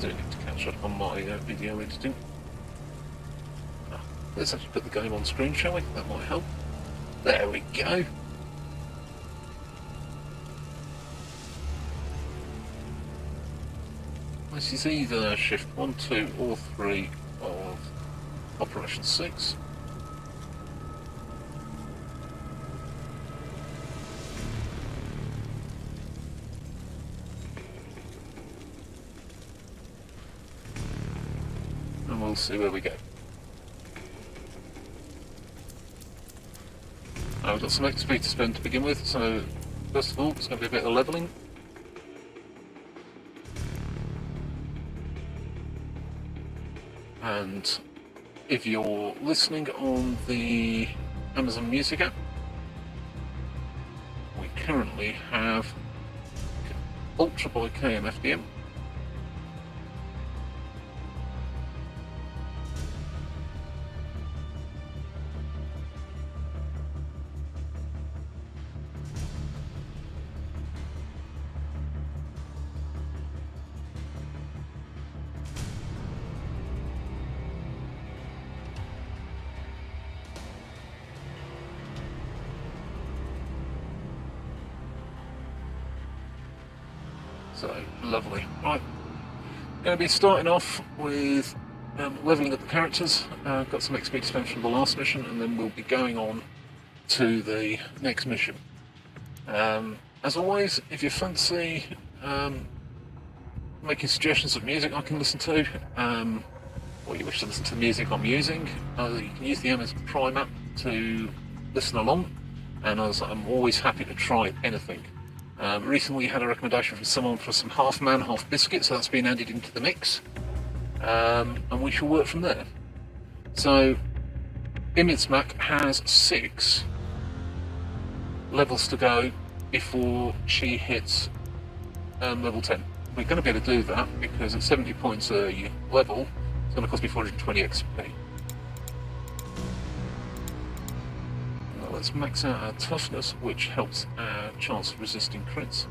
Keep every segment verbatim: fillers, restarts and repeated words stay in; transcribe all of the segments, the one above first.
do need to catch up on my uh, video editing. Ah, let's actually put the game on screen, shall we? That might help. There we go. This is either shift one, two, or three of Operation six. And we'll see where we go. Uh, we've got some X P to spend to begin with, so first of all, it's going to be a bit of levelling. And if you're listening on the Amazon Music app, we currently have Ultra by K M F D M. So, lovely. Right, going to be starting off with um, levelling up the characters. Uh, got some X P to spend from the last mission, and then we'll be going on to the next mission. Um, as always, if you fancy um, making suggestions of music I can listen to, um, or you wish to listen to the music I'm using, uh, you can use the Amazon Prime app to listen along, and as I'm always happy to try anything. Um, recently had a recommendation from someone for some half man, half biscuit, so that's been added into the mix, um, and we shall work from there. So, Imitsmac has six levels to go before she hits um, level ten. We're going to be able to do that because at seventy points a level, it's going to cost me four hundred twenty X P. Let's max out our toughness, which helps our chance of resisting crits.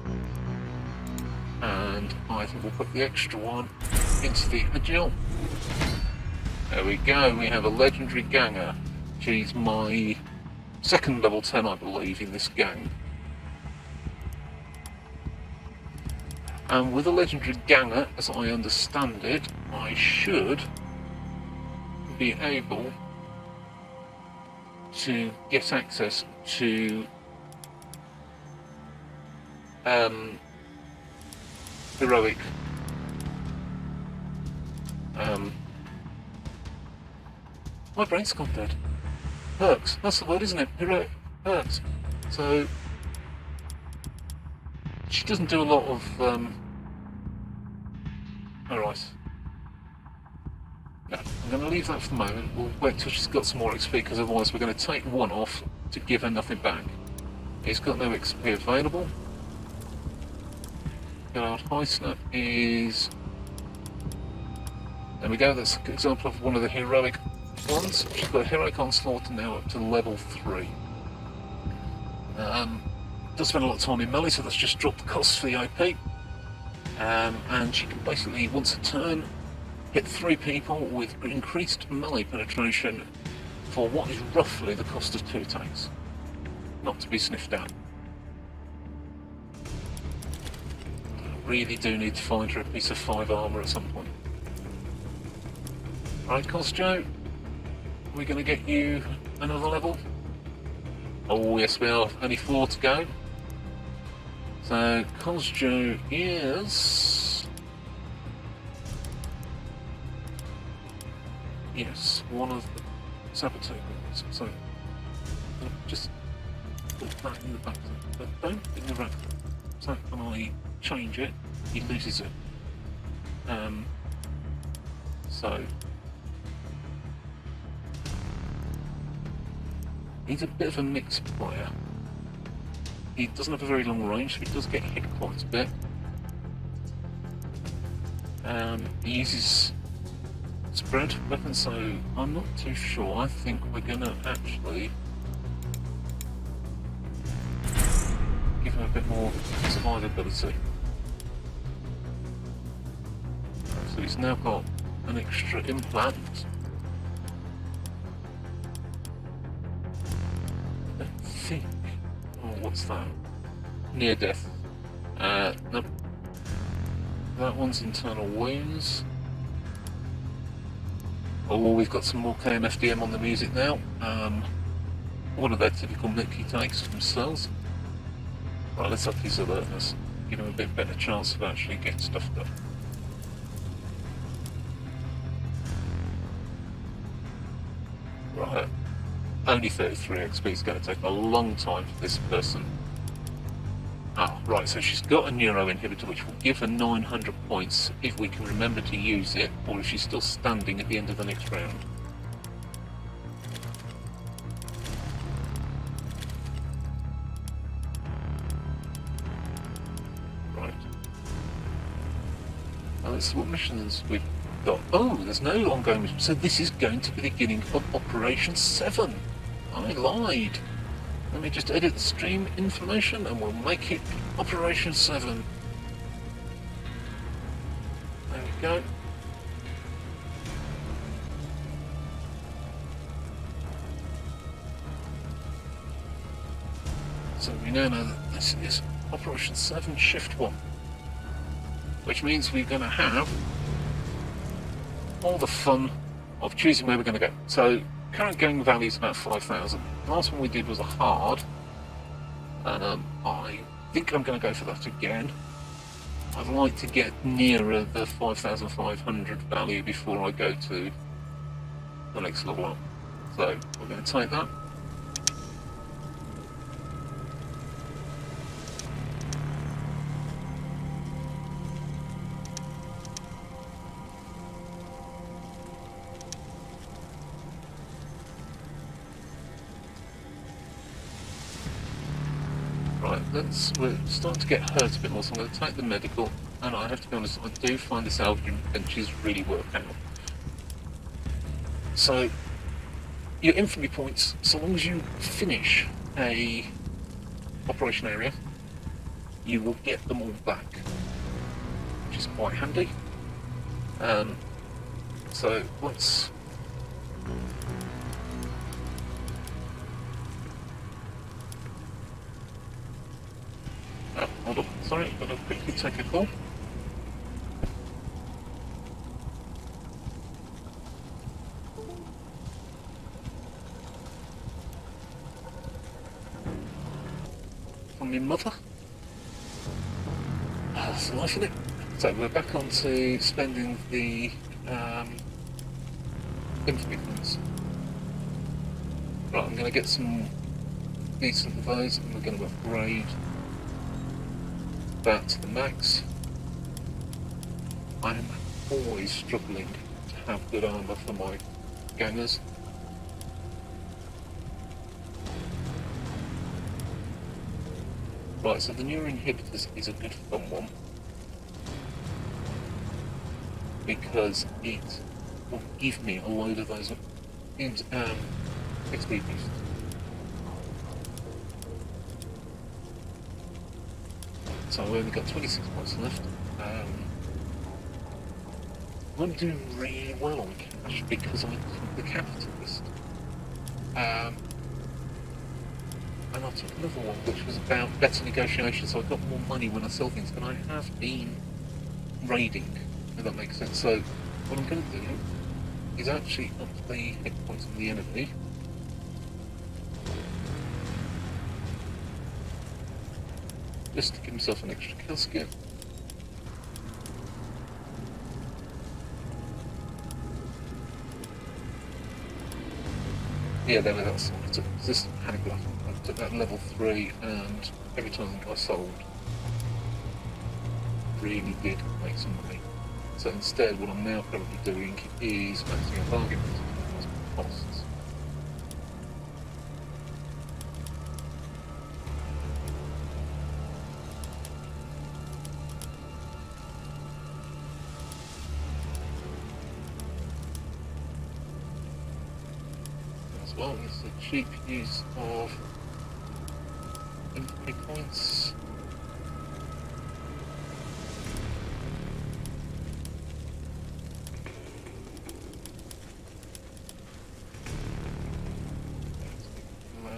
And I think we'll put the extra one into the agile. There we go, we have a legendary ganger. She's my second level ten, I believe, in this gang. And with a legendary ganger, as I understand it, I should be able to get access to um, heroic um, my brain's gone dead. Perks, that's the word, isn't it? Heroic perks. So she doesn't do a lot of um, alright. No, I'm going to leave that for the moment. We'll wait till she's got some more X P, because otherwise we're going to take one off to give her nothing back. It's got no X P available. Good old Hysnaps is... There we go, that's an example of one of the heroic ones. She's got a heroic onslaught now up to level three. Um, does spend a lot of time in melee, so that's just dropped the costs for the O P. Um, and she can basically, once a turn, hit three people with increased melee penetration for what is roughly the cost of two attacks. Not to be sniffed at. I really do need to find her a piece of five armour at some point. Right, Cosjo, we're going to get you another level. Oh yes, we are. Only four to go. So Cosjo is... Yes, one of the saboteur groups. So just put that in the back, but don't in the rack. So when I change it, he loses it. Um, so he's a bit of a mixed player. He doesn't have a very long range, so he does get hit quite a bit. Um, he uses spread weapons, so I'm not too sure. I think we're going to actually give him a bit more survivability. So he's she's now got an extra implant. I think. Oh, what's that? Near death. Uh, nope. That one's internal wounds. Oh, we've got some more K M F D M on the music now. Um, one of their typical nick he takes themselves. Right, let's up his alertness. Give him a bit better chance of actually getting stuff done. Right. Only thirty-three X P is going to take a long time for this person. Ah, right, so she's got a neuro inhibitor which will give her nine hundred points if we can remember to use it, or if she's still standing at the end of the next round. Right. Now let's see what missions we've got. Oh, there's no ongoing mission, so this is going to be the beginning of Operation seven. I lied. Let me just edit the stream information and we'll make it Operation seven. There we go. So we now know that this is Operation seven Shift one. Which means we're going to have all the fun of choosing where we're going to go. So current gang value is about five thousand. The last one we did was a hard, and um, I think I'm going to go for that again. I'd like to get nearer the five thousand five hundred value before I go to the next level up. So we're going to take that. Let's, we're starting to get hurt a bit more, so I'm going to take the medical, and I have to be honest, I do find the salvaging benches really work out. So, your infamy points, so long as you finish a operation area, you will get them all back, which is quite handy. Um, so, let's... Oh, hold on, sorry, I've got to quickly take a call. From your mother. Oh, that's life, isn't it? So we're back on to spending the um, infamy points. Right, I'm going to get some decent of those, and we're going to upgrade that to the max. I am always struggling to have good armour for my gangers. Right, so the neuro inhibitors is a good fun one because it will give me a load of those um, X P boosts. So I've only got twenty-six points left. Um, I'm doing really well on cash because I took the capitalist. Um, and I took another one which was about better negotiation, so I got more money when I sell things, but I have been raiding, if that makes sense. So what I'm going to do is actually up the hit points of the enemy. Just to give himself an extra casket. Yeah, there we go. I took this handler. I took that level three, and every time I sold, really did make some money. So instead, what I'm now probably doing is maxing a bargain for costs. Well, it's a cheap use of infamy points.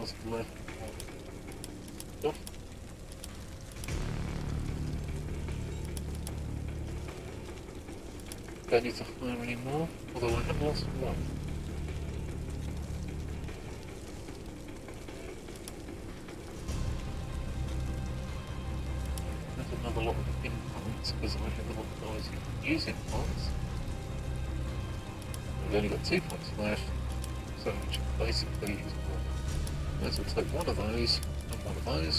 miles left of stuff. Don't need to fire anymore, although I have lost one. There's another lot of implants, because I have a lot of guys who can use implants. We've only got two points left, so which basically is one. Let's take one of those and one of those.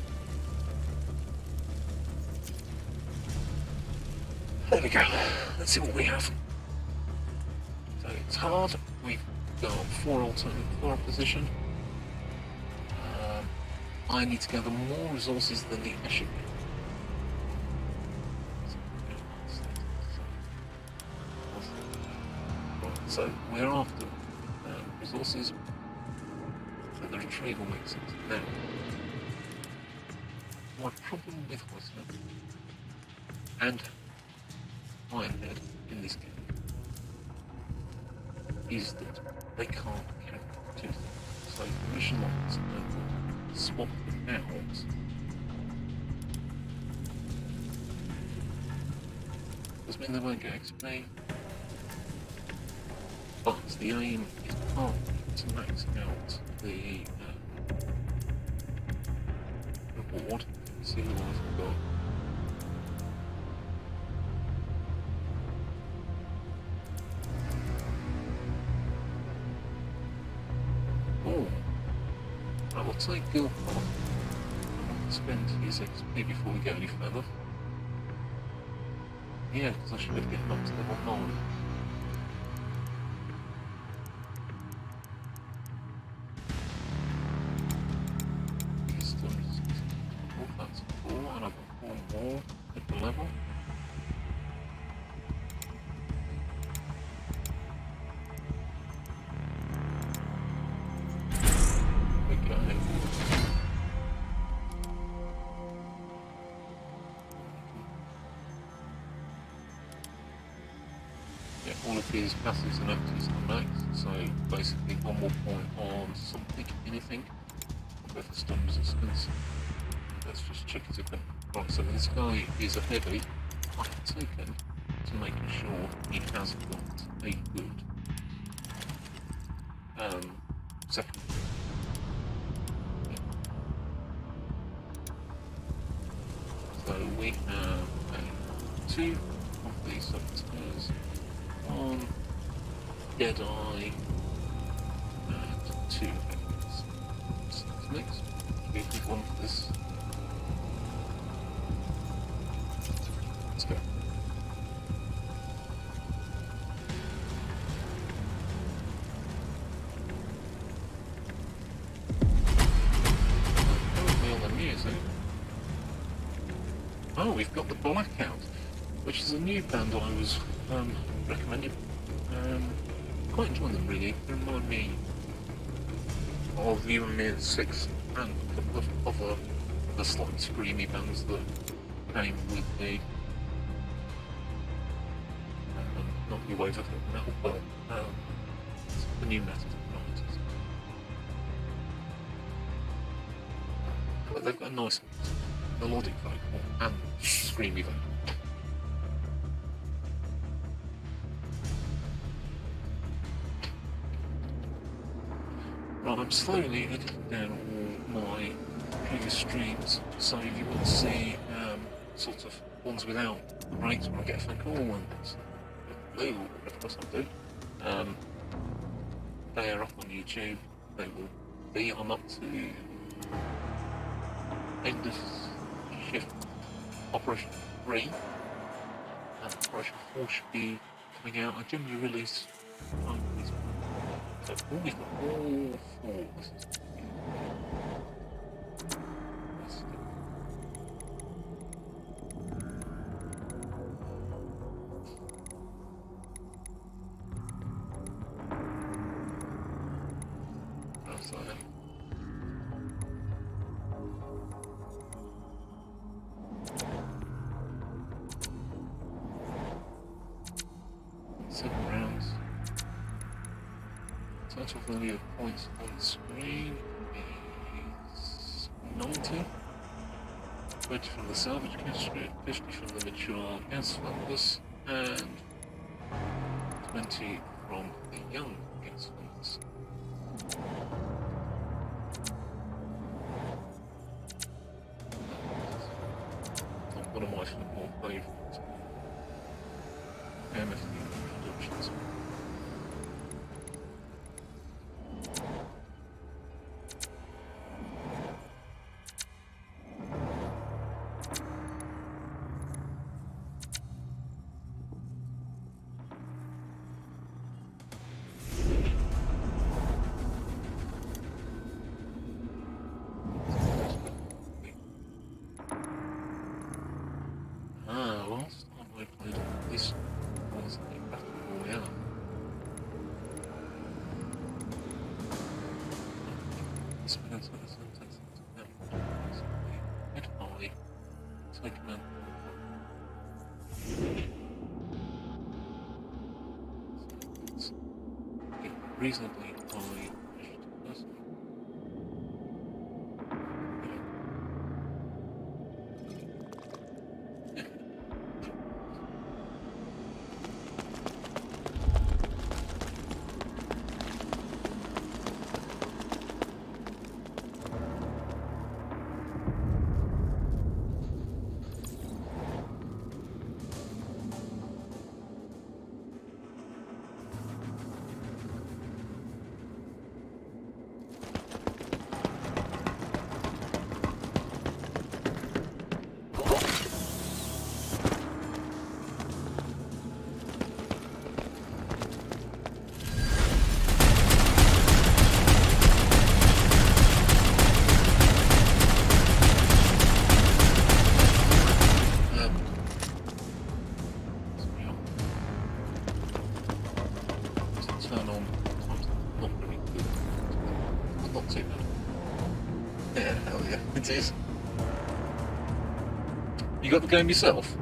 There we go. Let's see what we have. So it's hard. We've got four alternate floor position. Um, I need to gather more resources than the Escher Gang. So we're after um, resources, so the retrieval makes sense. Now, my problem with Hysnaps and Ironhead in this game is that they can't carry two things. So the mission lines will swap them out. Does mean they won't get X P. But the aim is partly to max out the um, reward. See what I've got. Oh, I will take Gilpon. I want to spend his X P before we go any further. Yeah, because I should have getting up to level nine. At the level. We go. Yeah, all of these passives and actives are max, so basically one more point on something, anything. I'll go for stun resistance. Let's just check it again. Right, so this guy is a heavy. I have taken to making sure he has got a good um, second. Yeah. So we have a two of these saboteurs, one Deadeye, and two heavies. So let's mix. We need one for this. Let's go. On the music. Oh, we've got the Blackout, which is a new band I was um, recommended. Um, quite enjoying them really. They remind me of You and Me at Six and a couple of other the slightly screamy bands that came with the um, not new wave of metal, but um, the new metal writers. But they've got a nice melodic vocal and screamy vocal. Right, I'm slowly editing down all my previous streams, so if you want to see um, sort of ones without the breaks where I get a phone call and it's blue, of course I do, um, they are up on YouTube. They will be. I'm up to end of shift Operation three, and Operation four should be coming out. I generally release time release. So oh, we've got all four. This is seven rounds. Total value of points on screen is ninety. twenty from the salvage category, fifty from the mature gas fungus, and twenty from the young gas fungus. Not one of my more favourite M F D productions. Reasonably high person. You got the game yourself?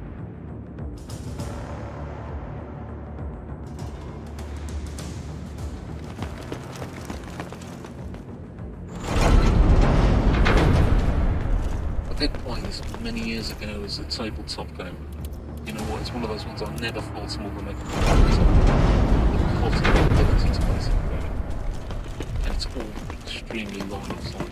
I did play this many years ago as a tabletop game. You know what, it's one of those ones I never thought someone would make a tabletop. The ability to play something game. And it's all extremely line of sight.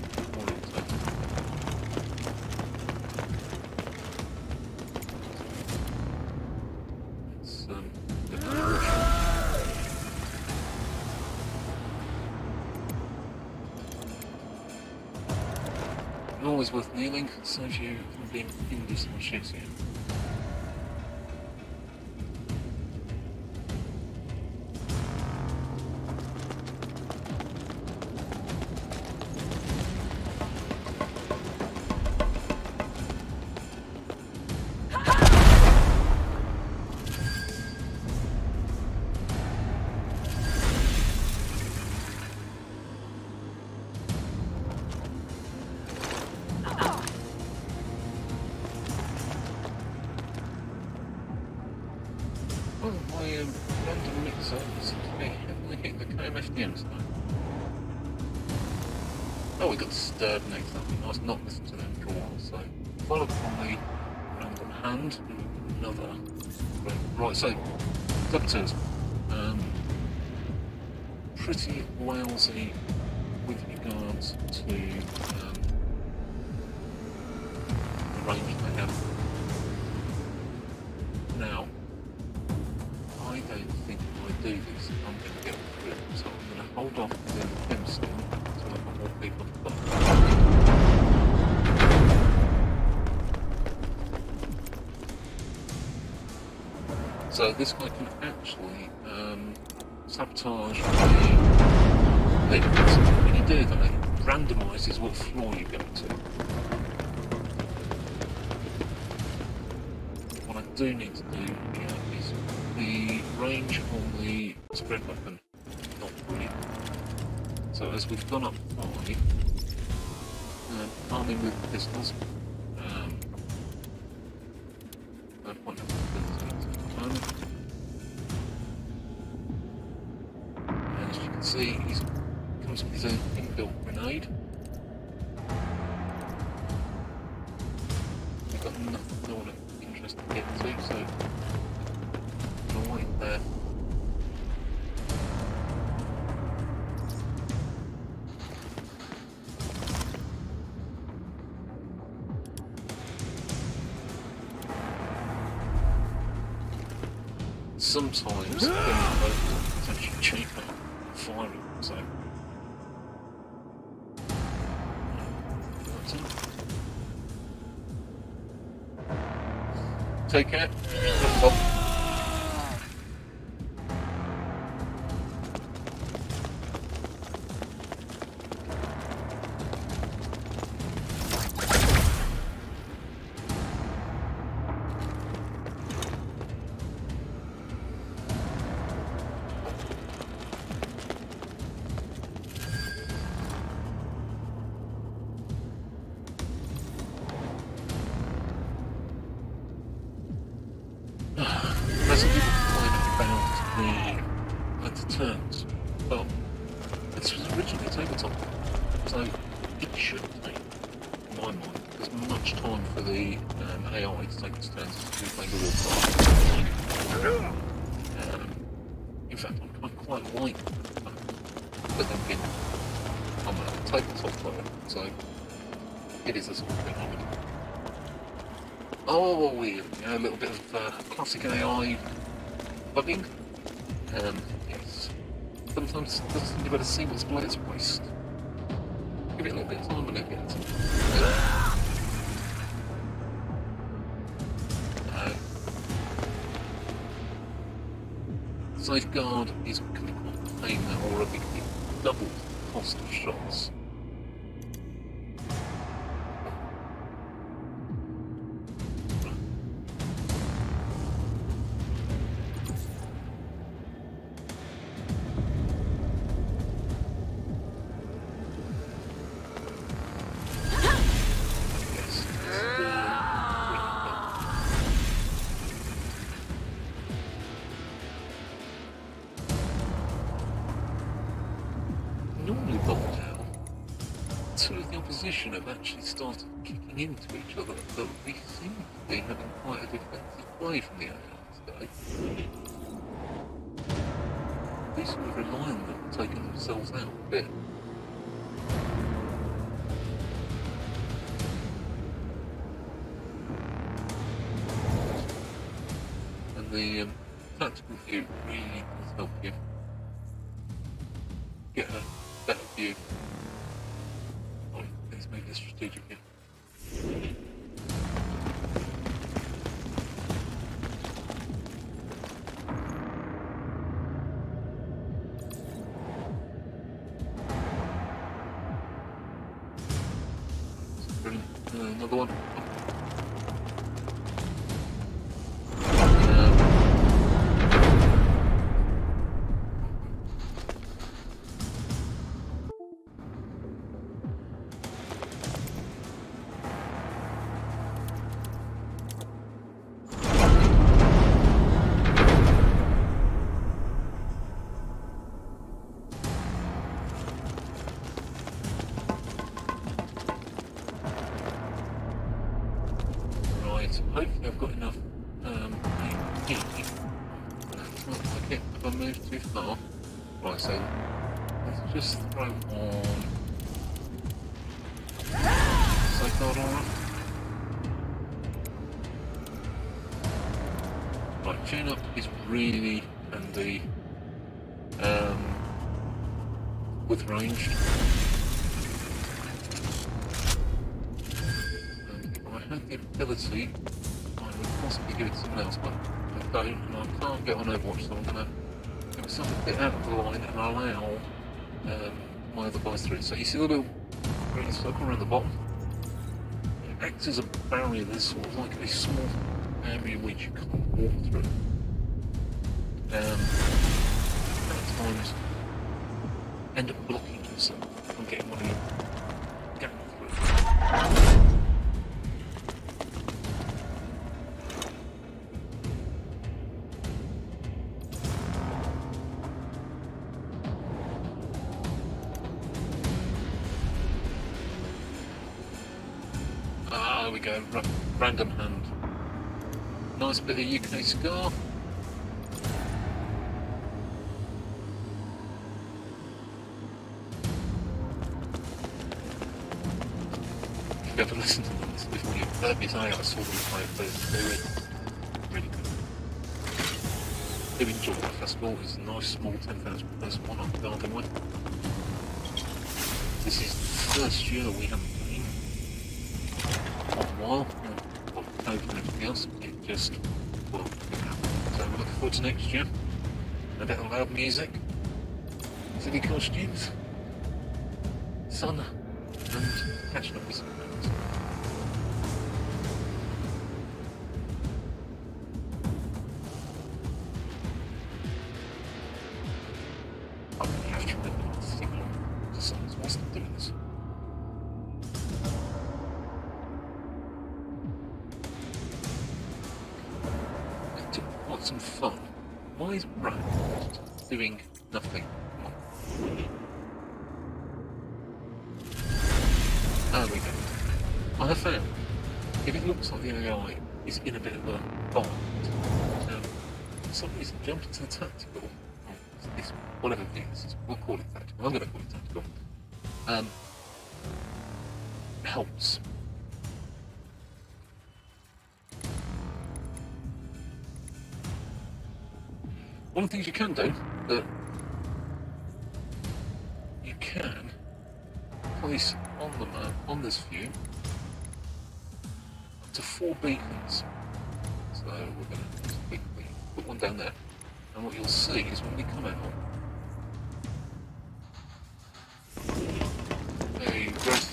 Always worth kneeling, saves you from being hindered on shooting. Oh, we got disturbed next time. I was not listening to them draw, so followed by random hand, another. Right, so saboteurs. Um, pretty lousy with regards to um, the range they have. Now, I don't think if I do this, I'm going to get through it, so I'm going to hold off the pencil until I've got more people to play. So this guy can actually um, sabotage the limbs. When you do that, it randomises what floor you go to. What I do need to do here is the range on the spread weapon, not brilliant. So as we've gone up high, uh, arming with pistols, um, no point in ability at the moment. And as you can see he comes with his own inbuilt grenade. We've got nothing no one interested to get to, so I'll wait there. Sometimes it's actually cheaper firing, so take care. Oh, we a little bit of uh, classic A I bugging. Um, yes. Sometimes it doesn't seem to better see what's below its waist. Give it a little bit of time and it gets. Uh, Safeguard is going to be quite a pain now, or I think it doubles the cost of shots. Have actually started kicking into each other, but we seem to be having quite a defensive play from the A I today. They sort of rely on them taking themselves out a bit. And the um, tactical view really does help you get a better view. Let's make this strategic here. Brilliant. Uh, another one. Hopefully I've got enough um, heat. It's not like it if I move too far. Right, so let's just throw on Safeguard aura. Right, tune up is really handy um, with ranged. Had the ability, I would possibly give it to someone else, but I don't, and I can't get on Overwatch, so I'm going to give myself a bit out of the line and allow um, my other guys through. So you see the little green circle around the bottom? It acts as a barrier. There's sort of like a small area which you can't walk through. Um, at times, end up blocking yourself from getting one of your gang through. There we go, Ra random hand. Nice bit of U K scar. If you ever listen to this, if you've heard me say I saw them play it, they're really, really good. I do enjoy the festival. It's a nice small ten thousand person one I'm starting with. This is the first year we haven't been for a while. COVID and everything else. It just, well, it happened. So we're looking forward to next year. A bit of loud music, silly costumes, sun, and catching up with some friends. I really have to remember not to think on the sun's whilst I'm doing this. To want some fun, why is Brad doing nothing? There we go. I have found, if it looks like the A I is in a bit of a bind, um, for some reason jump into the tactical, or this, whatever it is, we'll call it tactical, I'm going to call it tactical, um, helps. One of the things you can do, that you can place on the map, on this view, up to four beacons. So we're going to quickly put one down there, and what you'll see is when we come out, a growth.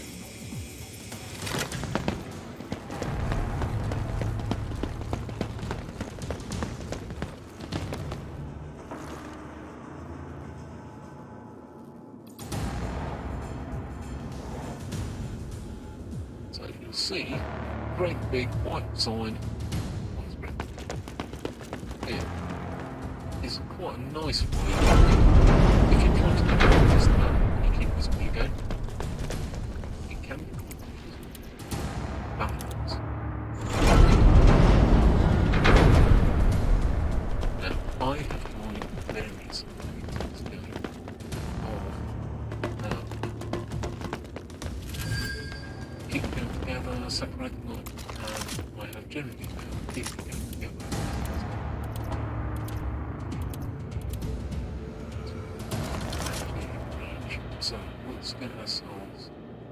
See great big white sign on the screen. Here is quite a nice way if you're trying to get this map and you keep this where you go. It can be balance. Now I have my various things going of now. Keep them together, separate them up, and I have generally found keeping them together. So let's get ourselves.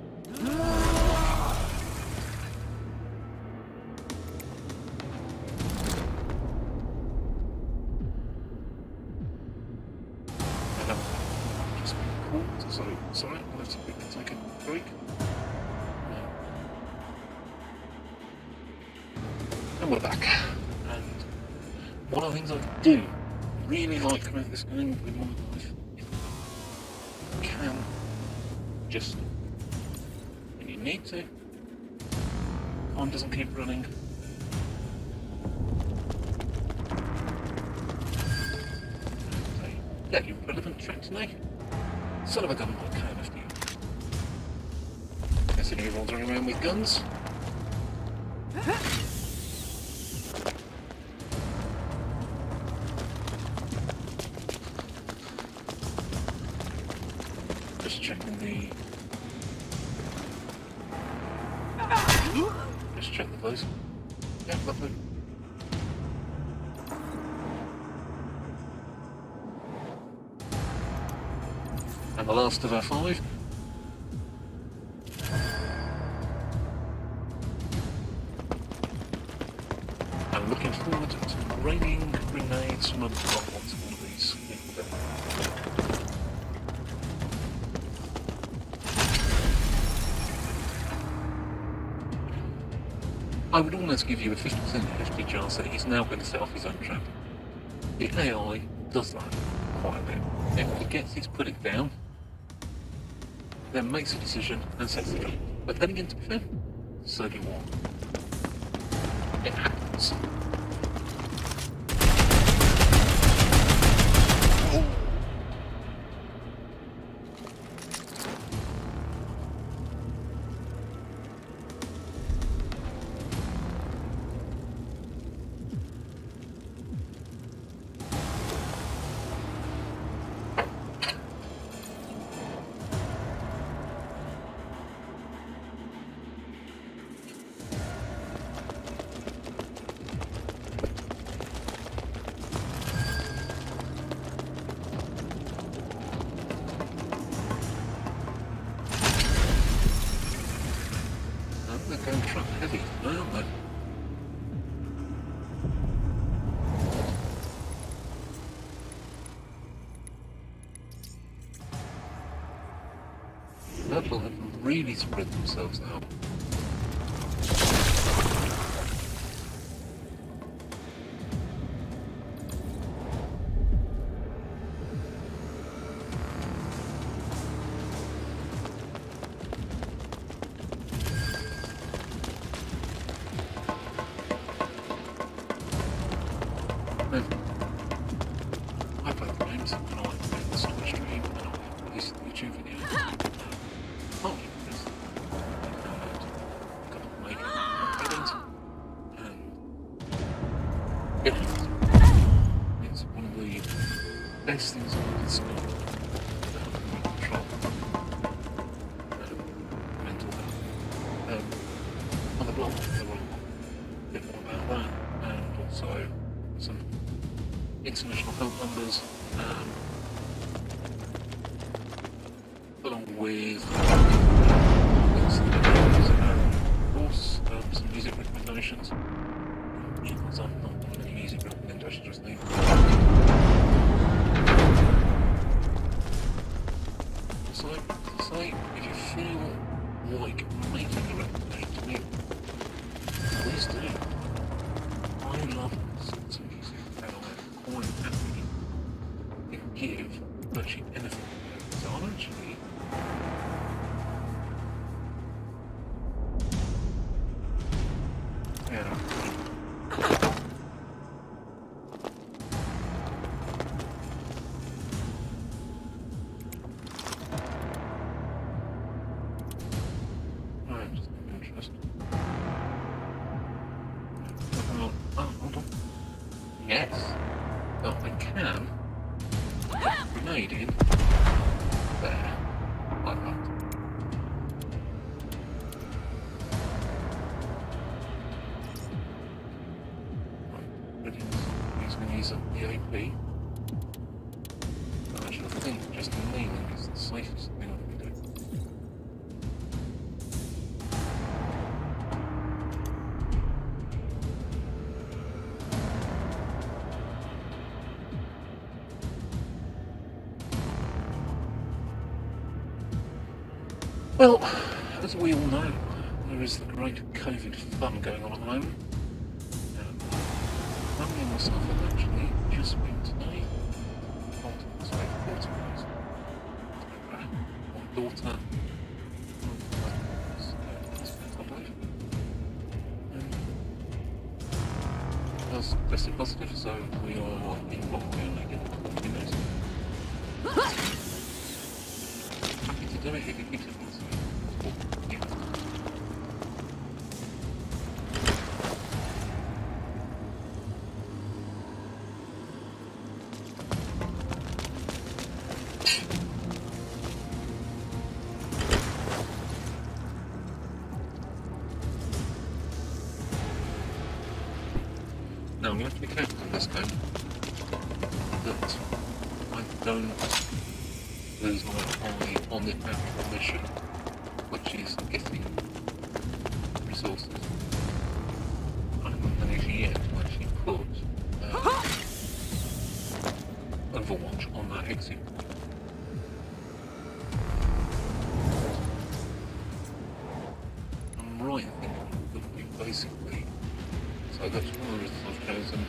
Just been caught, so sorry, I'll have to quickly take a break. And we're back. And one of the things I do really like about this game with my life is you can just, when you need to, time doesn't keep running. Yeah, you relevant track today. Son of a gun, what kind of you? Guessing everyone's running around with guns. Just checking the... Just check the place. Yeah, lovely. And the last of our five. I'm looking forward to raining grenades from above onto one of these. I would almost give you a fifty percent fifty chance that he's now going to set off his own trap. The A I does that quite a bit. If it forgets he's put it down, then makes a decision and sets the trap. But then again, to be fair, so do you want. It happens. Purple have really spread themselves out. I play the games and I make this on the stream and I release the YouTube video. Oh, yes. Got to make it and it it's one of the best things I can discover to help me control um, mental health. Um, on the blog there will a bit more about that and also some international help numbers, um, along with of course um, some music recommendations. Because I'm not on any music recommendations just now. So, so if you feel like making a recommendation to me, please do. I love listening to music. Or happy to give virtually anything. So I'm actually yeah. Alright, just interesting. Oh, hold on. Yes. Oh, I can put a grenade in there, like that. Right, ready he's going to use up the A P. Actually, I think just kneeling is the safest thing I can do. Well, as we all know, there is the great COVID fun going on at the moment. Um, Mummy and myself have actually just been today. Dalton, sorry, Dalton, please. My daughter, I believe. Um, was tested positive, so we are in lockdown again for fourteen days. Happy to do it if it keeps it. Now I'm going to have to be careful in this game that I don't lose my eye on the actual mission, which is getting resources. I haven't managed yet to actually put uh, Overwatch on that exit point. I'm right in thinking that we basically, so that's one of the reasons I've chosen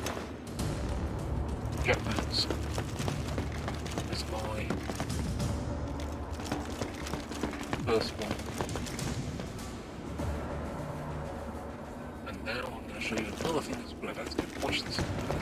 Jackmans as my first one. And now I'm going to show you another thing that's great. Let's go watch this.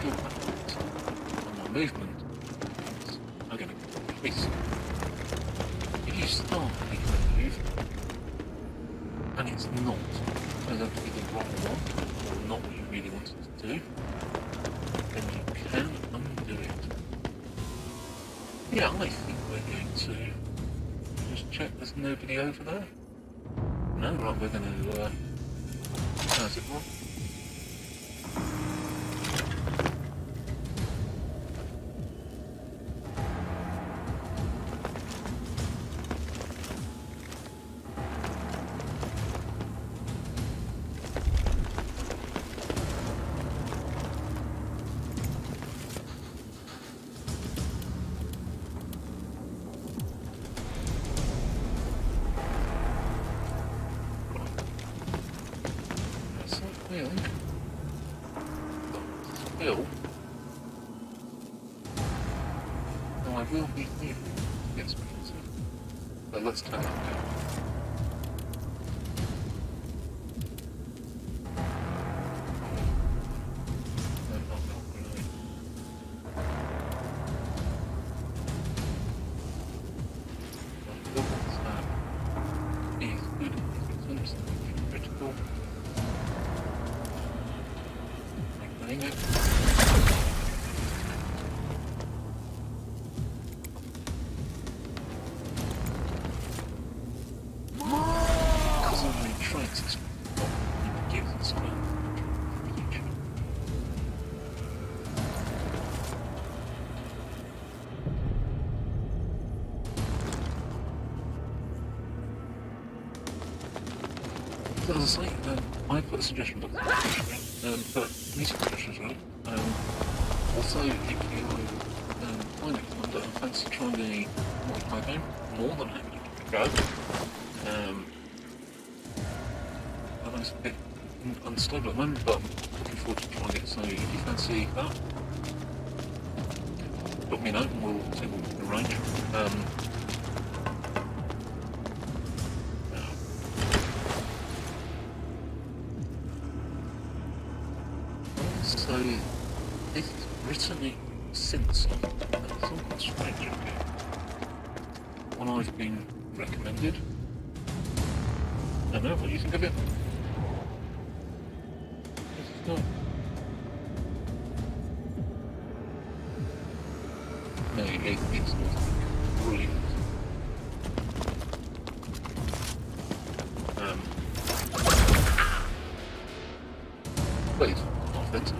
On my movement, I'm going to increase. If you start making a move, and it's not, turns out to be the wrong one, or not what you really wanted to do, then you can undo it. Yeah, I think we're going to just check there's nobody over there. No, right, we're going to, uh, how's it work? will be new. Yes, so let's turn that down. As I say, um, I put a suggestion book um, but music suggestions really. Um, also, if you um, find Necromunda and fancy trying the multiplayer game, more than happy to go. Um, I know it's a bit unstable at the moment, but I'm looking forward to trying it, so if you fancy that, drop me a note and we'll see what we can arrange. Um, So, it's written since on something strange, okay. One I've been recommended. I don't know, what do you think of it? It's not. No, it, it's not brilliant. Um, but it's offensive.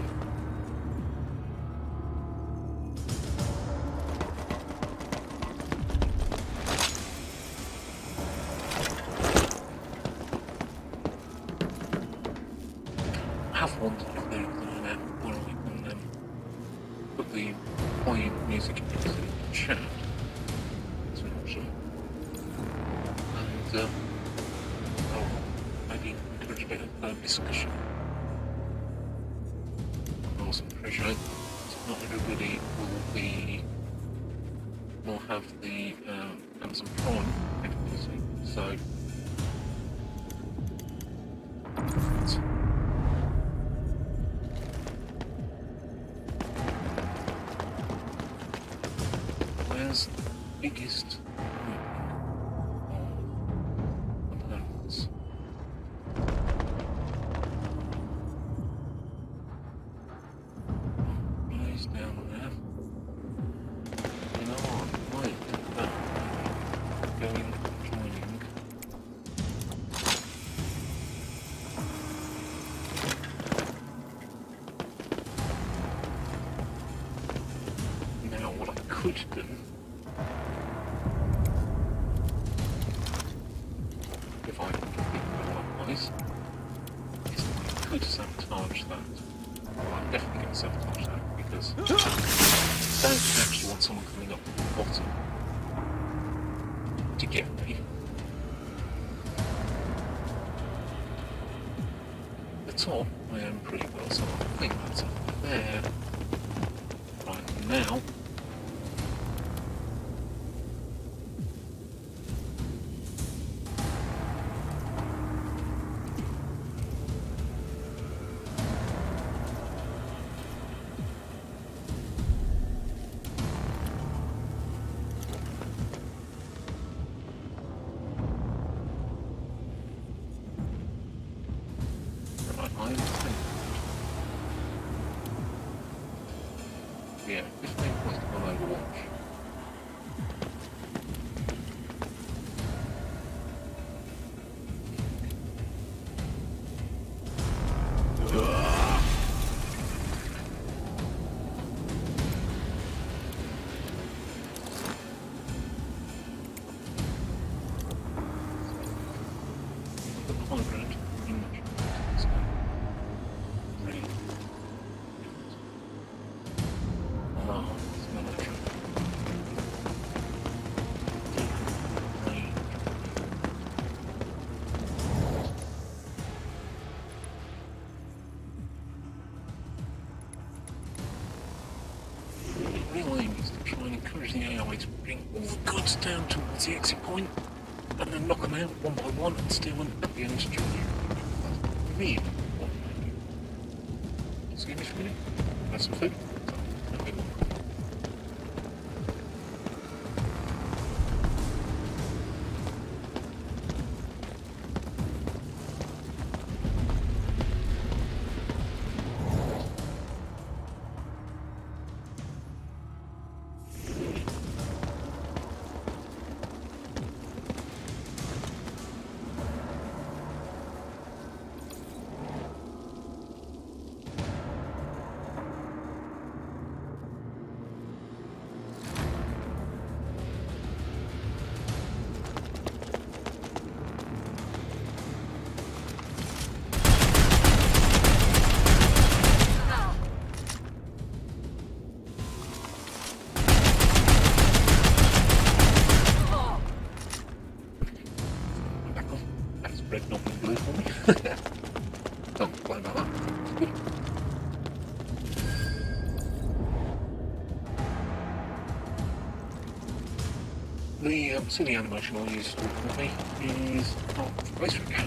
Wanted if there's an app where we can um, put the volume music into the chat. That's an option. And uh, I'll maybe encourage a bit of uh, discussion. I also appreciate not everybody will be will have the um, Amazon Prime capability, so where's the biggest opponents? Blaze down there. You know what? I might do that. Going, joining. Now what I could do if I can keep it like this, is I could sabotage that. Well, I'm definitely going to sabotage that because I don't actually want someone coming up from the bottom to get me. The top I am pretty well, so I think that's up there. Right now. I think, yeah, fifteen point all the goods down towards the exit point, and then knock them out one by one and steal them at the end of the journey. That's me. Excuse me for a minute. Have some food. The um, silly animation I'll use with me is not race rig.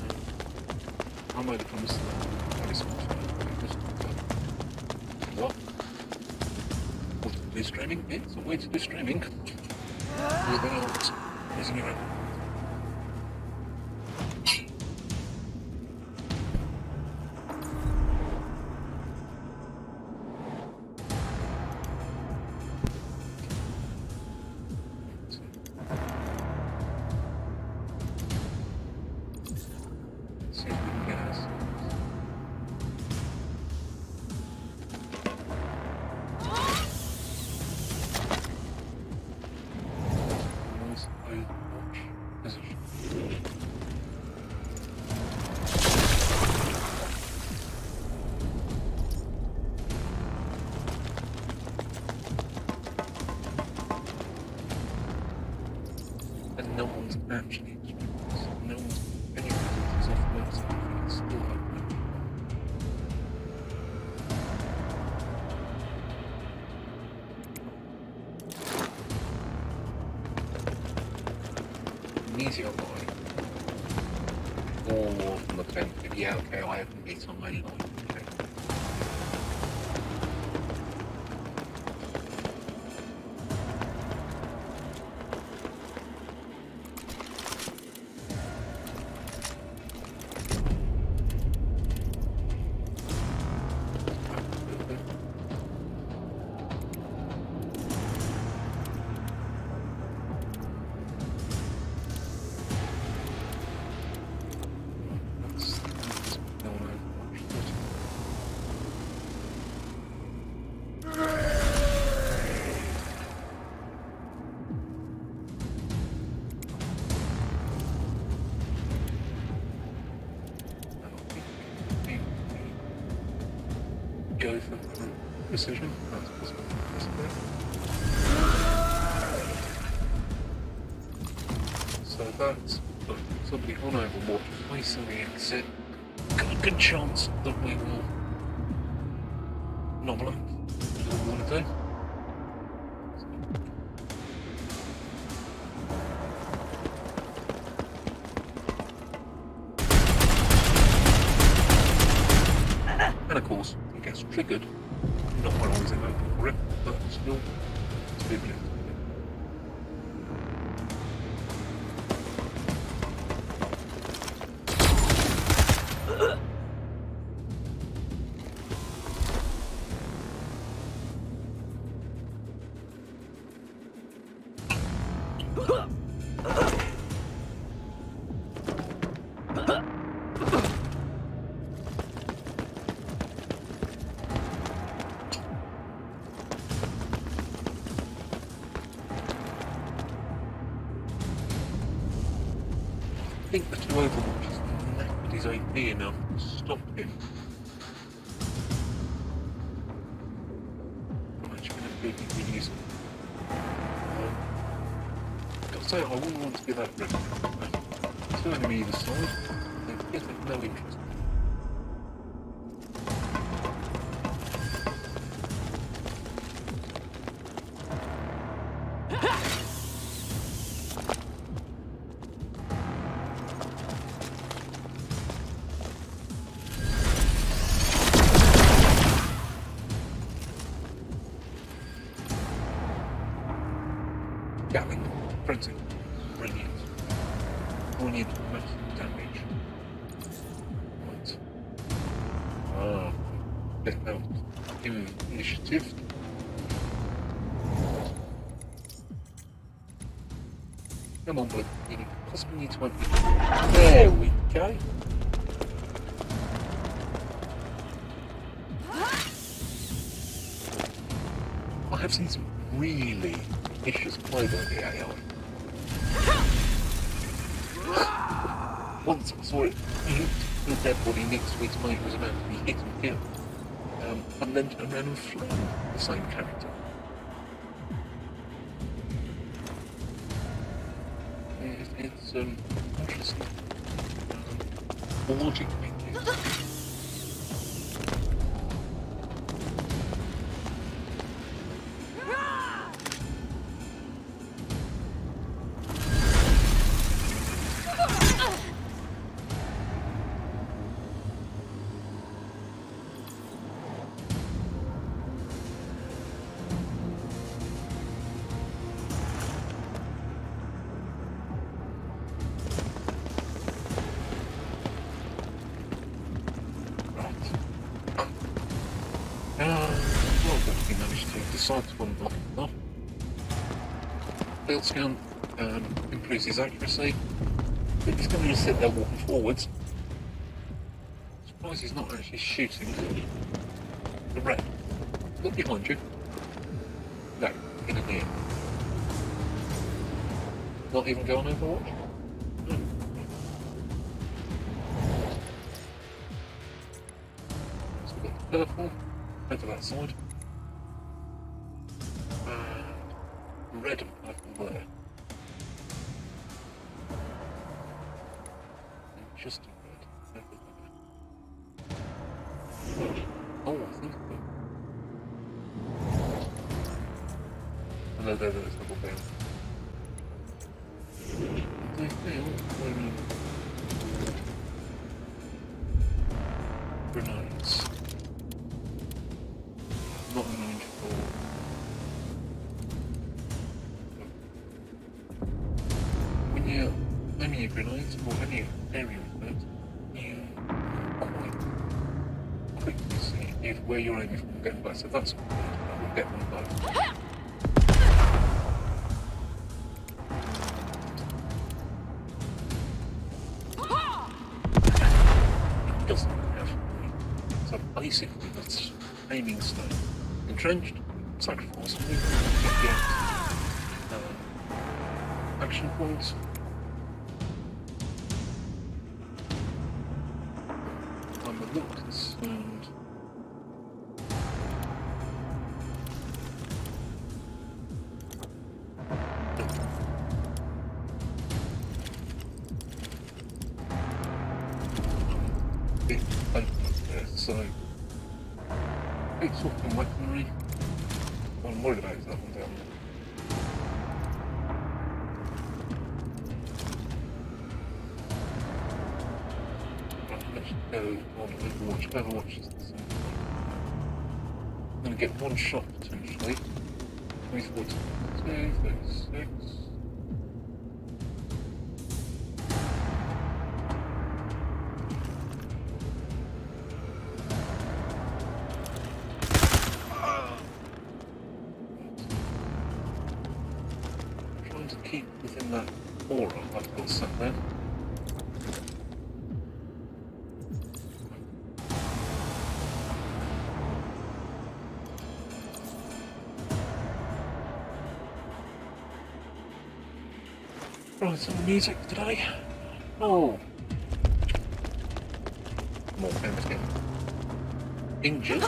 I made a promise that this what? What to do streaming? It's a way to do streaming without using your own. No one's actually no one's any resources off the website. It's still open. Easy online. Or from the perspective, yeah, okay, I haven't been on my line. Okay. Go for precision. That's possible. So that's somebody on overwatch facing the exit. Got a good chance that we will novel them. That's what we want to do. And of course, it gets triggered. Not when I was in open for it, but still, it's a bit blue. I think the two overwatch is knackered his A P enough to stop him. I'm actually going to be really useful. Um, I've got to say, I wouldn't want to give that rip. Two enemy either side, there's no interest. Brilliant. Brilliant, massive damage. Right. Ah, get out. Initiative. Come on, bud. You possibly need to open it. There we go. I have seen some really vicious play by the A I. Once I saw it hit the dead body next to its mate was about to be hit and killed, um, and then turned around and fled the same character. It, it's um, interesting. Um, logic thinking. Decide to unblock enough. Field scan um, improves his accuracy. But he's going to sit there walking forwards. Surprised he's not actually shooting the red. Look behind you. No, in here. Not even go on Overwatch? No. So we've got the purple over that side. Red and purple there. And just a red over there. Oh, I think so. And there, there, there's double down. They feel very grenades. Not in range for. Yeah, any grenades or any area of it, you quite quickly see if where you're aiming from getting by. So that's good. I will get one both. It doesn't have three. So basically that's aiming stone. Entrenched, sacrifice, get uh, action points. I'm a little concerned. Bit open up there, so it's off in weaponry. What I'm worried about is that one down there. Go on Overwatch. Overwatch is the same. I'm going to get one shot potentially. twenty-four, twenty-two, thirty-six. I'm trying to keep within that aura I've got set there. Right, some music today. Oh. More empty. Injured. I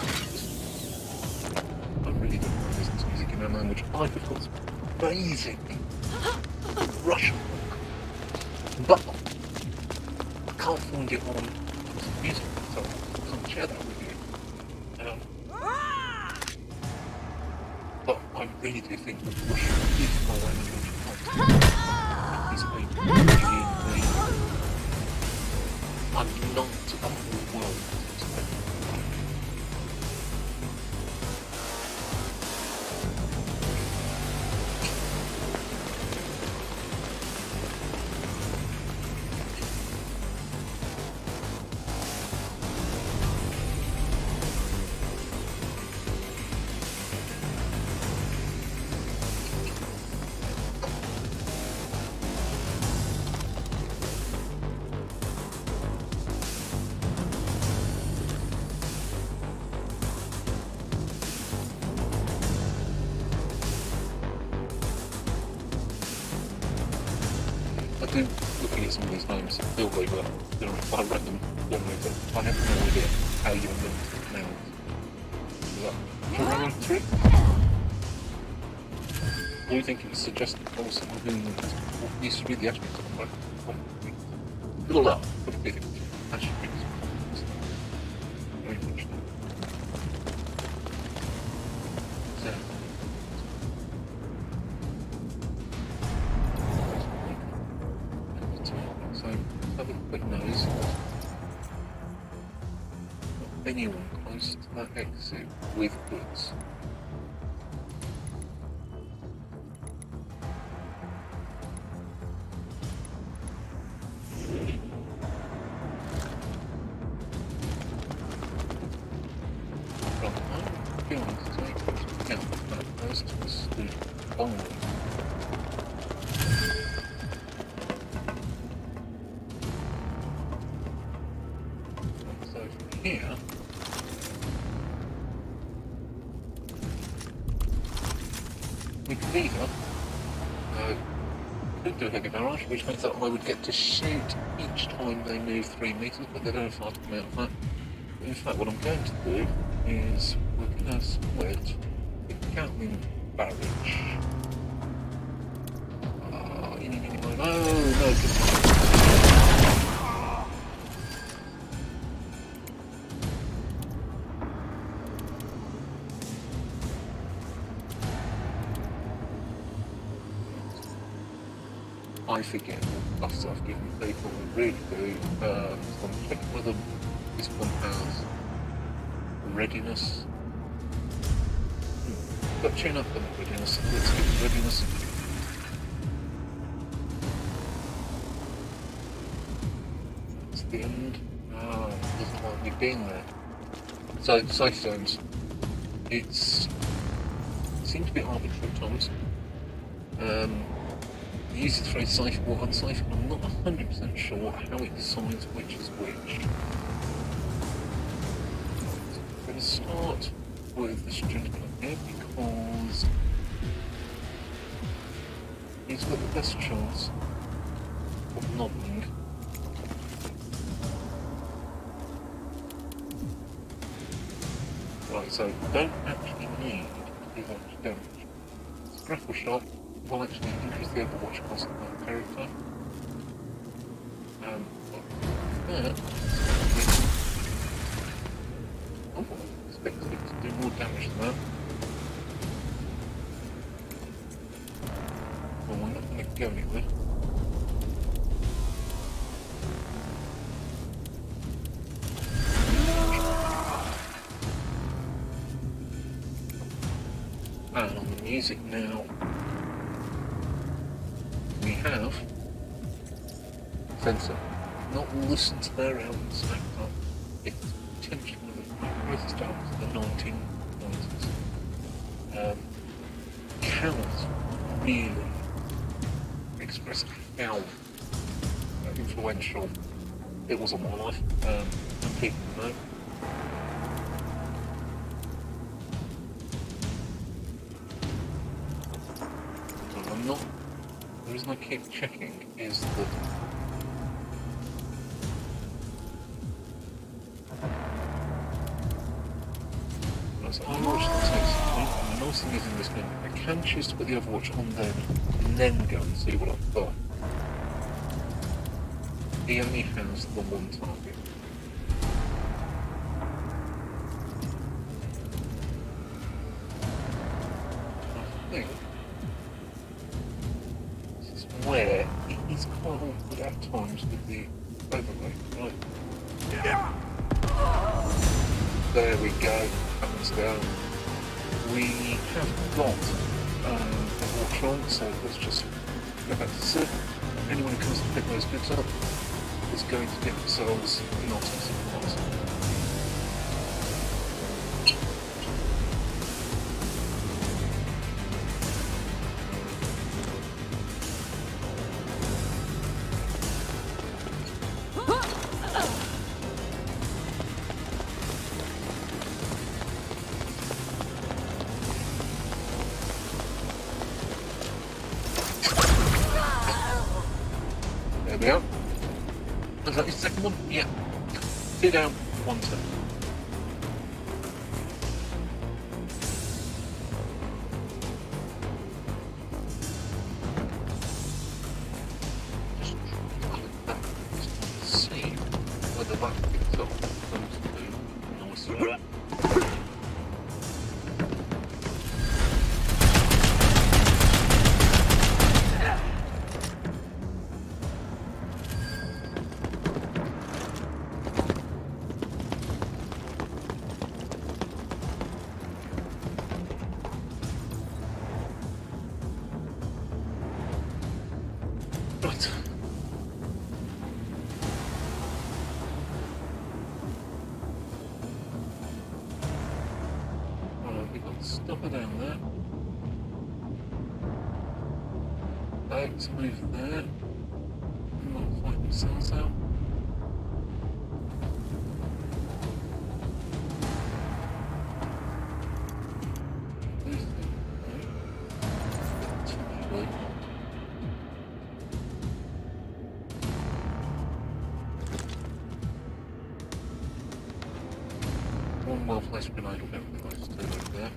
really don't want to listen to music in a language I thought was amazing. Russian. But I can't find it on music, so I can't share that with you. Um, but I really do think that Russian is my language. Is a really, really, I'm not overwhelmed. I do, looking at some of these names, feel really well. You know, if I read them, generally, I have no idea how you're meant to pronounce. Is that Hereditary? Do you think it suggested or someone who used to read the attributes of my little up, but it did attributes. Very much. So. So, have a quick nose. Not anyone close to that exit with goods. Here, we could either uh, could do a heavy barrage, which means that I would get to shoot each time they move three meters, but they don't have to come out of that. In fact, what I'm going to do is we're going to split the Gatling barrage. Oh, no, no, no. I forget what buffs I've given people, I really do. Um, so I'm checking whether this one has readiness. Hmm. But tune up on readiness. Let's give it readiness. That's the end. Ah, it doesn't like me being there. So, safe zones. It's. It seems to be arbitrary at times. Um, Use it very safe or unsafe, and I'm not one hundred percent sure how it decides which is which. I'm going to start with this gentleman here because he's got the best chance of nobbling. Right, so don't actually need to do much damage. Grapple shot will actually increase the overwatch cost of that character. Um, that, oh, I expected it to do more damage than that. Well, we're not going to go anywhere. And on the music now, we have Sensor. Not listen to their album stacked up. It's potentially one of the greatest albums of the nineteen nineties. Um, cannot really express how influential it was on my life, um, and people know. So I'm not. The reason I keep checking is that as I watch the text, and the nice thing is in this game, I can choose to put the Overwatch on them and then go and see what I've got. He only has the one target. I think where he's quite awkward at times with the overlay, right? Yeah. There we go, comes down. We have got um, a watch on, so let's just go back to sit. Anyone who comes to pick those bits up is going to get themselves not as surprised. we go. Is that his second one? Yeah. Two down, one turn. Just trying to back to see whether that picks up those two noise. Right. Alright, we've got the stopper down there. Let's move there. Not fight themselves out. One well-placed grenade will get the place to over there.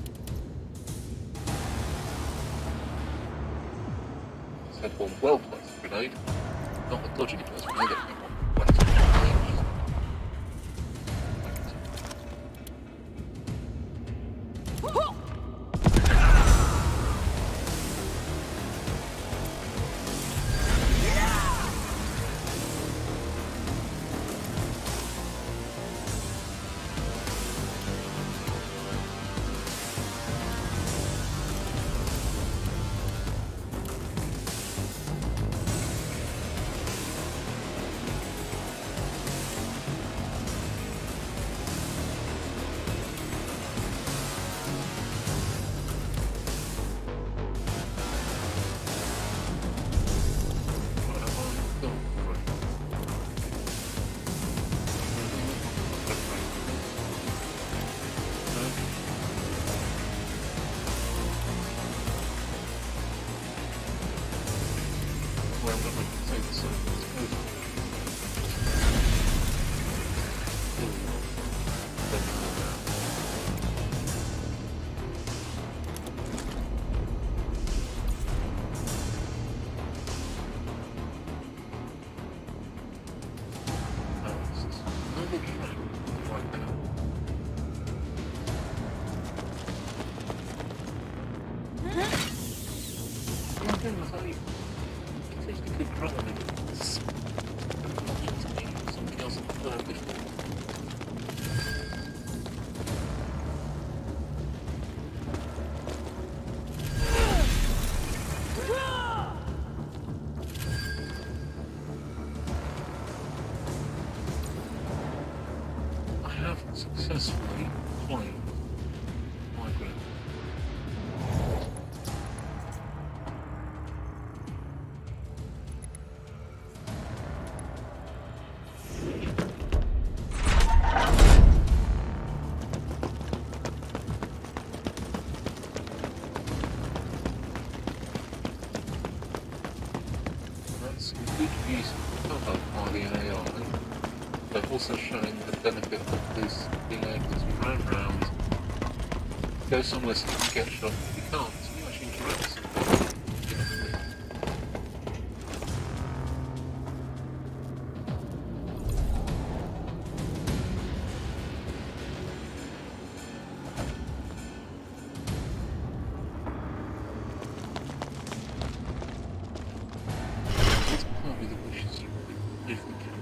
I said one well-placed grenade, not the dodgy placed grenade, but one well-placed grenade. Successfully played migrant. That's good use of cover by the A I. They've also shown the benefit of this being able to run around, go somewhere so you can get shot, if you can't, so you actually interact with something. It's probably the wishes you would, if we can.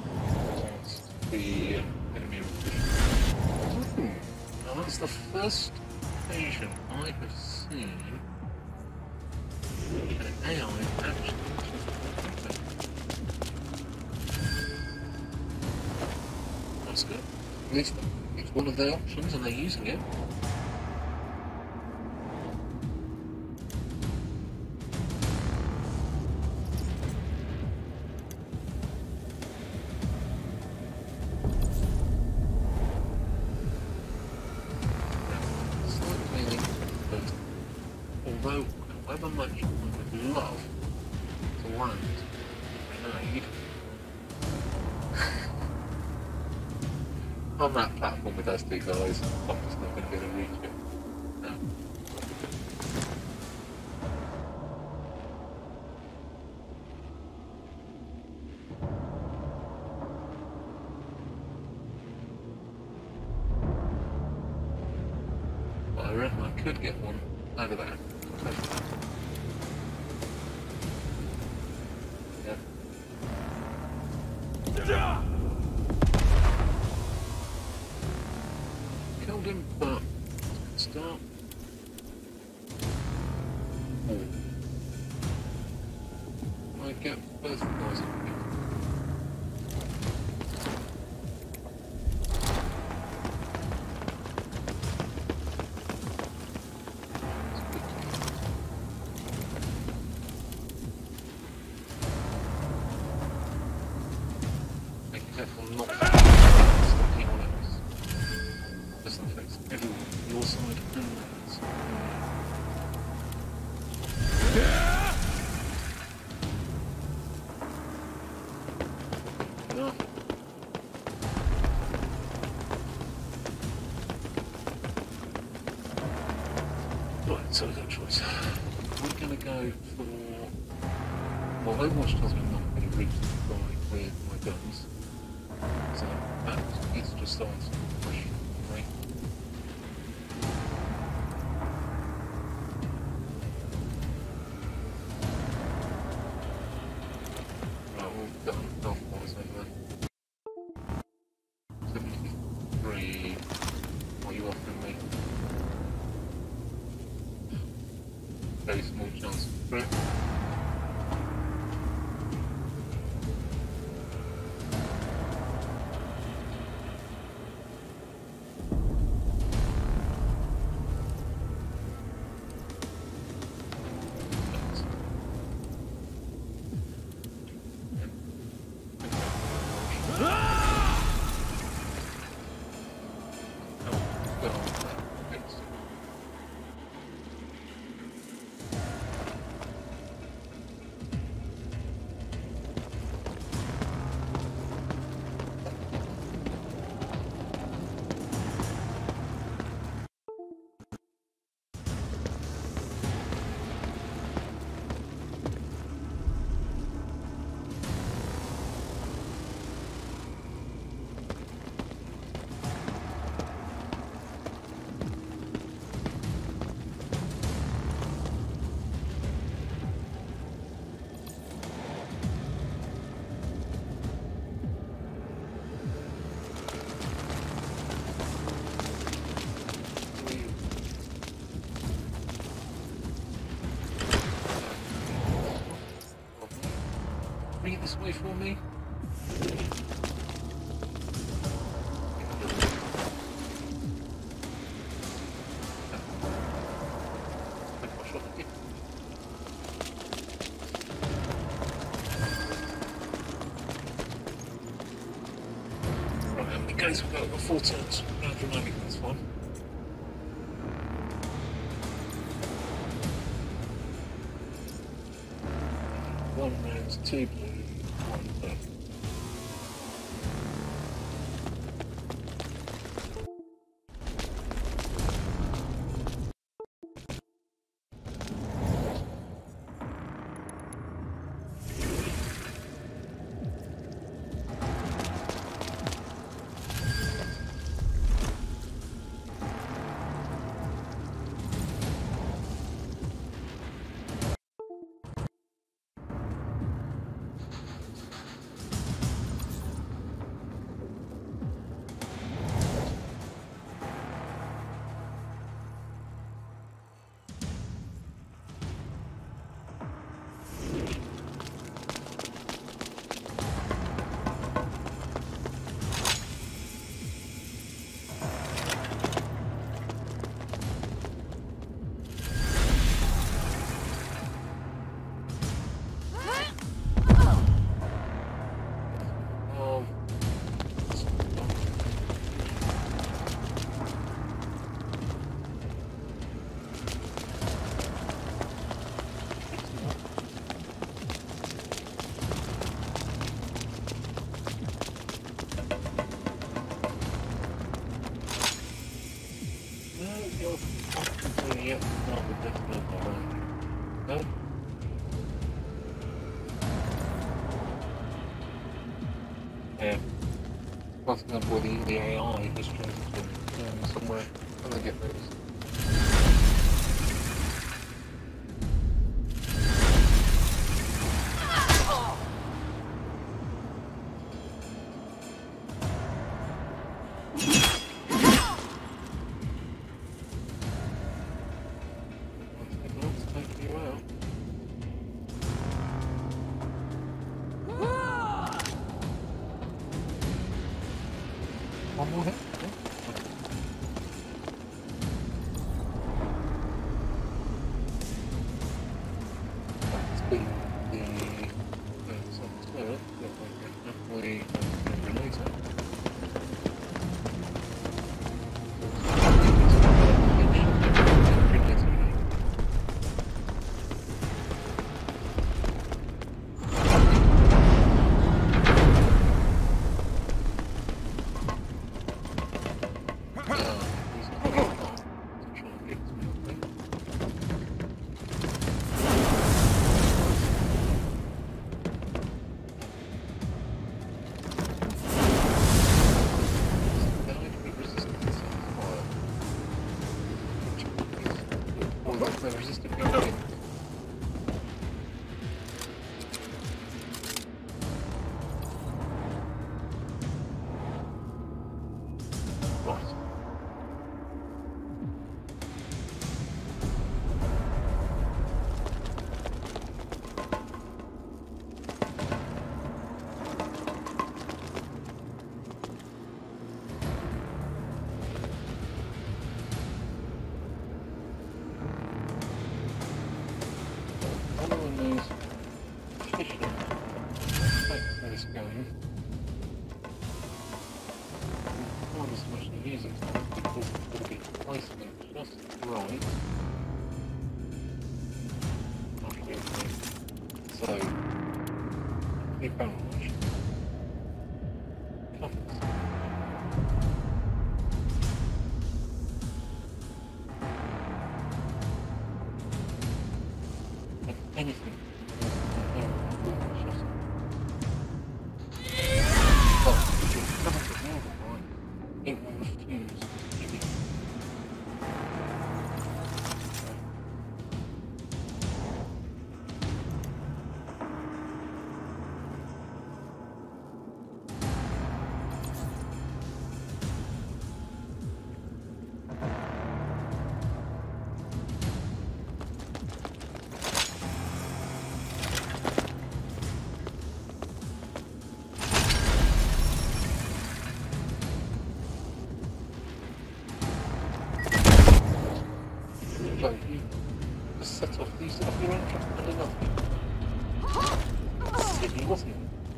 The enemy hmm. Now that's the first occasion I have seen an A I actually. That's good. At least it's one of their options and they're using it. Although, however much I would love to land grenade on that platform with those two guys. I'm just not going to be able to reach it. No. But I reckon I could get one over there. Yeah. Killed him, but start. Oh. I get both guys up here. So we've got a choice. We're going to go for... Well, Overwatch tells me I'm not going to reach the guy with my guns. So that is just answering the question for me. Right, we've got health points over there. seventy-three. What are you offering me? Very small chance of threat. Bring it this way for me. Right, how many goes we've got? We've got four turns. Round remaining, that's fine. One round, two blue, one purple. Yeah. Plus, that's where the, the A I has chosen to um, somewhere when they get those. One more hit? Yeah. That's been the... Uh, so it's there, definitely a grenade. Resistant going. Right. Going. Not as much to use it because it's going to be placement just right. Okay, so the barrel lash. Toughness. And anything. It will refuse to be. So you just set off, you set off your own trap and enough. Silly, wasn't it?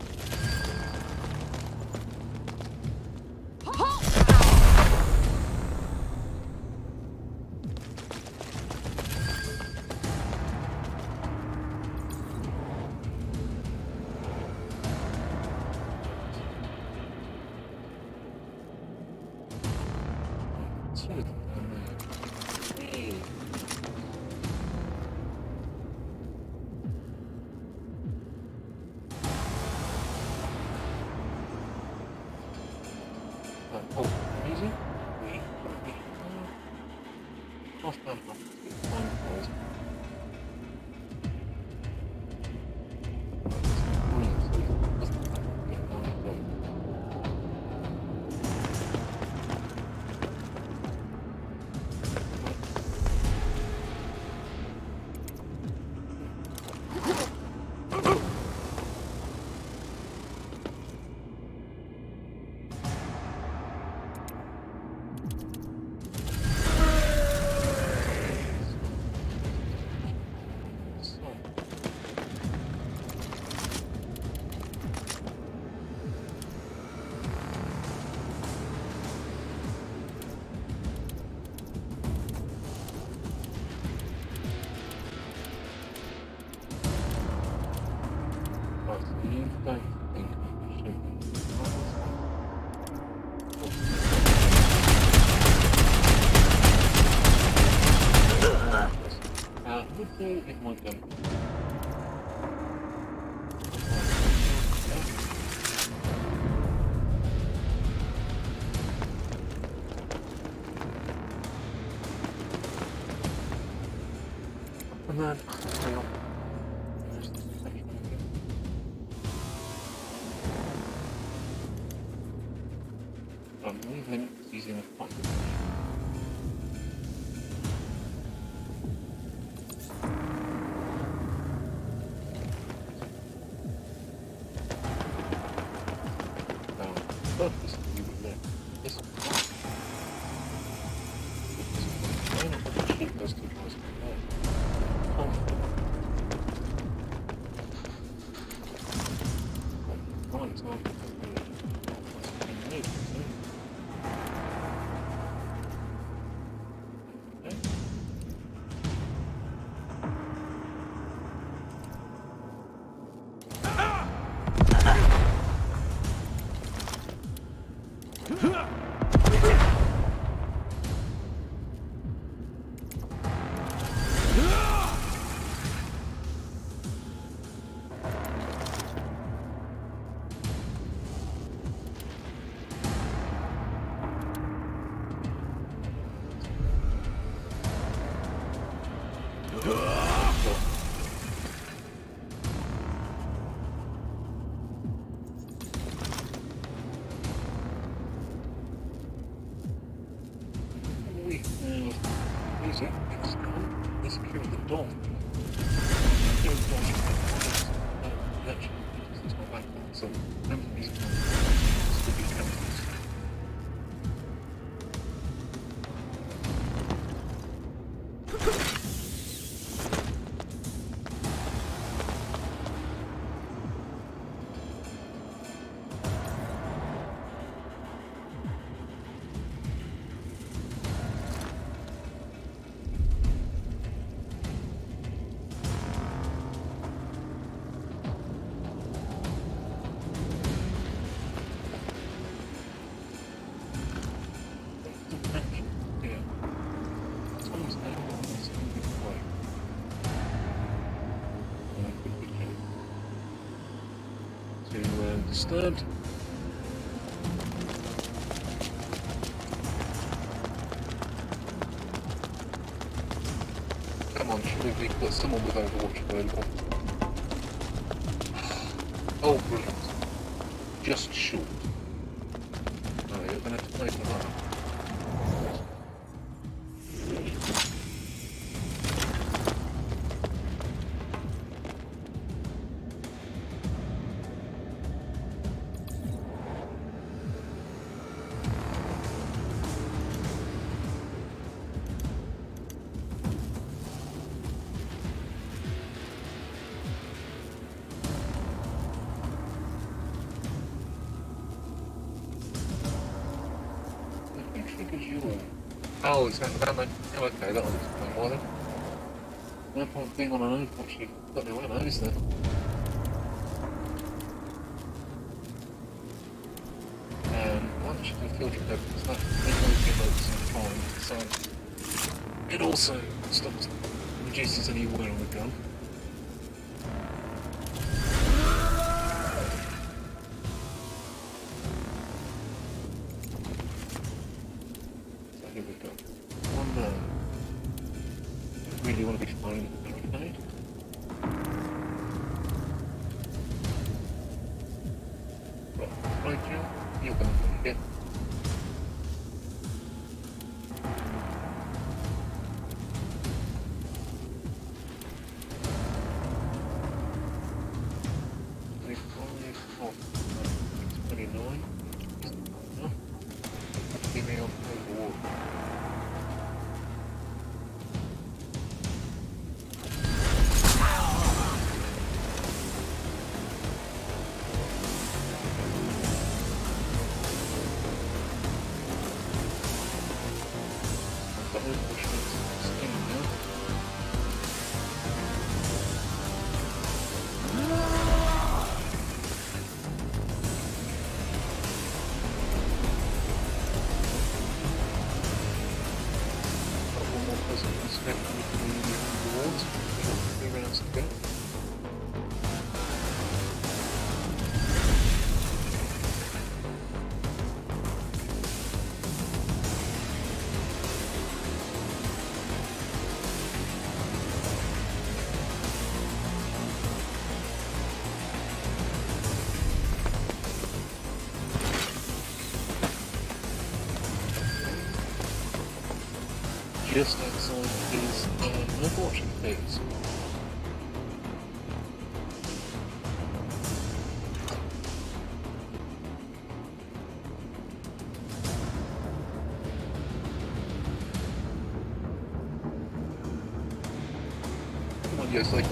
Smooth. Oh, easy. We currently have half pound half fine balls. You don't think we should be uh, would do if my gun. then hang on. There's the protection again. I'm leaving because he's in a fight. This you would know. This one. Those two guys come there. Oh. Right, it's not. Disturbed. Come on, surely we've got someone with Overwatch available. Oh, brilliant. Just short. Oh, you're going to have to pay for that. Oh, it's out the van. Oh, okay, that'll explain why then. No point being on an Overwatch, you've got no ammo, is there? And once you can filter it, it's that it will so it also stops, reduces any wear on the gun. Really want to be flying the barricade. Right, right, Jill, you're going to get. twenty-nine. Give me on overwatch. just outside his uh, watching things. Come on, Yosley.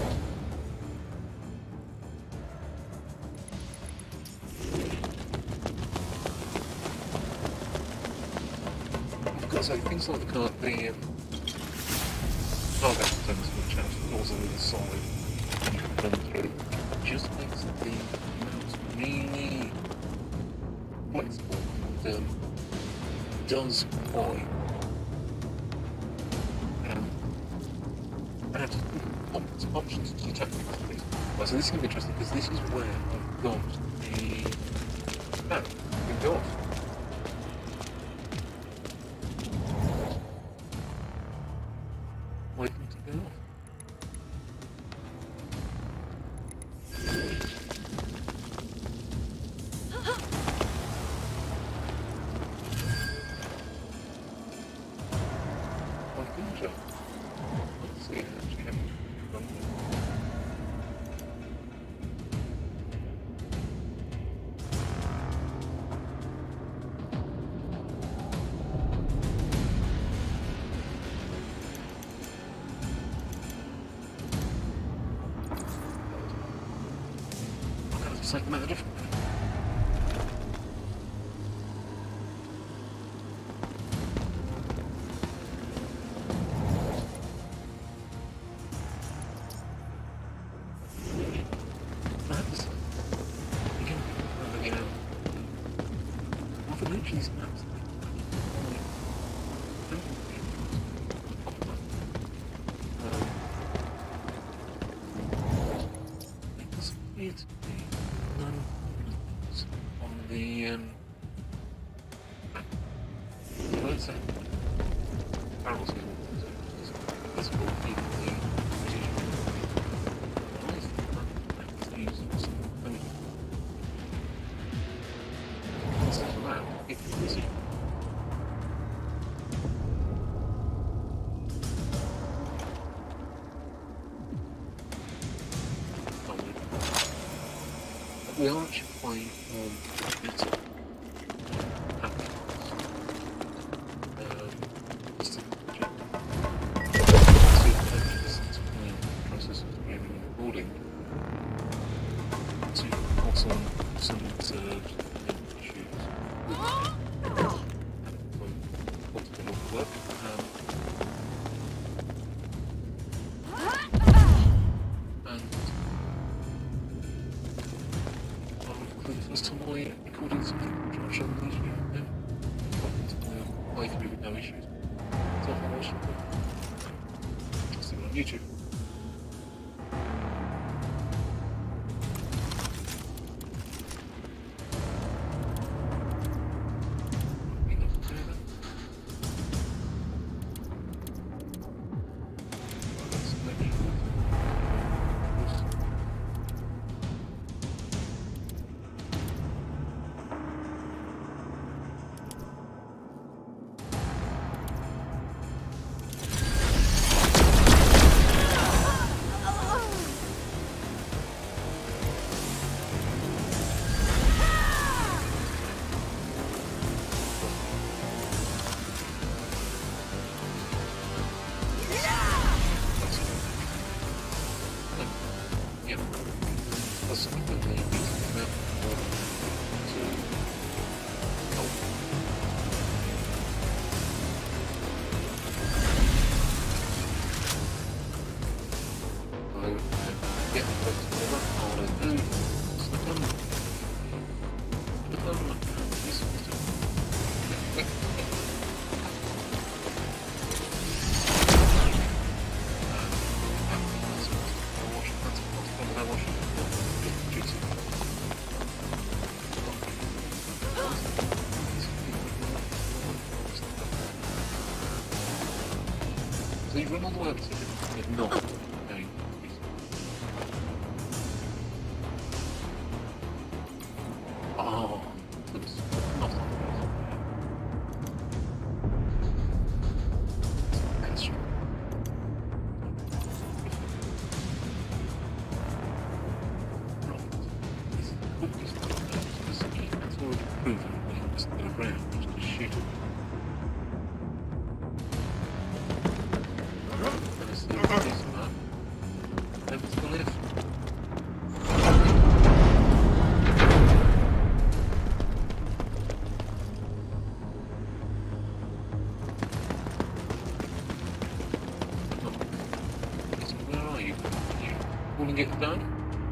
So things like the car, the um, cargo containers which have also really solid run through, just makes the mouse really flexible and um, does quite um, add op options to the tactics. Well, so this is going to be interesting because this is where I've got the map we got. It's like matter different. Perhaps again, you know, often each of these maps it doesn't appear to be on the um what's that? Barrels here. That's what we the we are actually playing on better applications. Um, just to check. To the process of streaming and recording to pass on some observed issues with multiple work. Um, and First time I recorded something which I've shown these you know, play through with no issues. So I watched it. I'll see it on YouTube. So you run all the way up to it, you're not going easy. Oh, that's not on ground just to shoot it. There's still a decent amount. Able to live. Where are you? Are you pulling it down?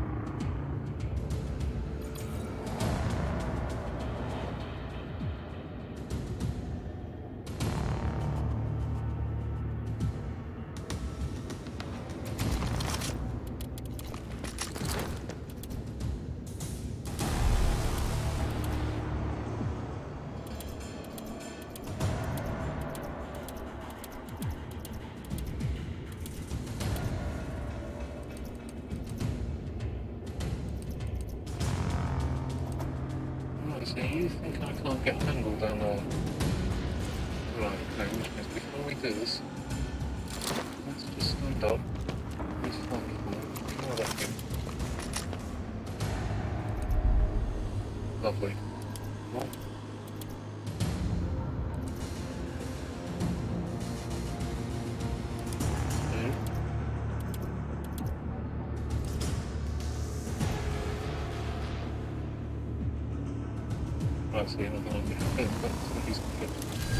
So you think I can't get a handle down there? Right, okay, which means before we do this, let's just stand up. Let's find the ignore that thing. Lovely. What? I see another one behind him, but he's good.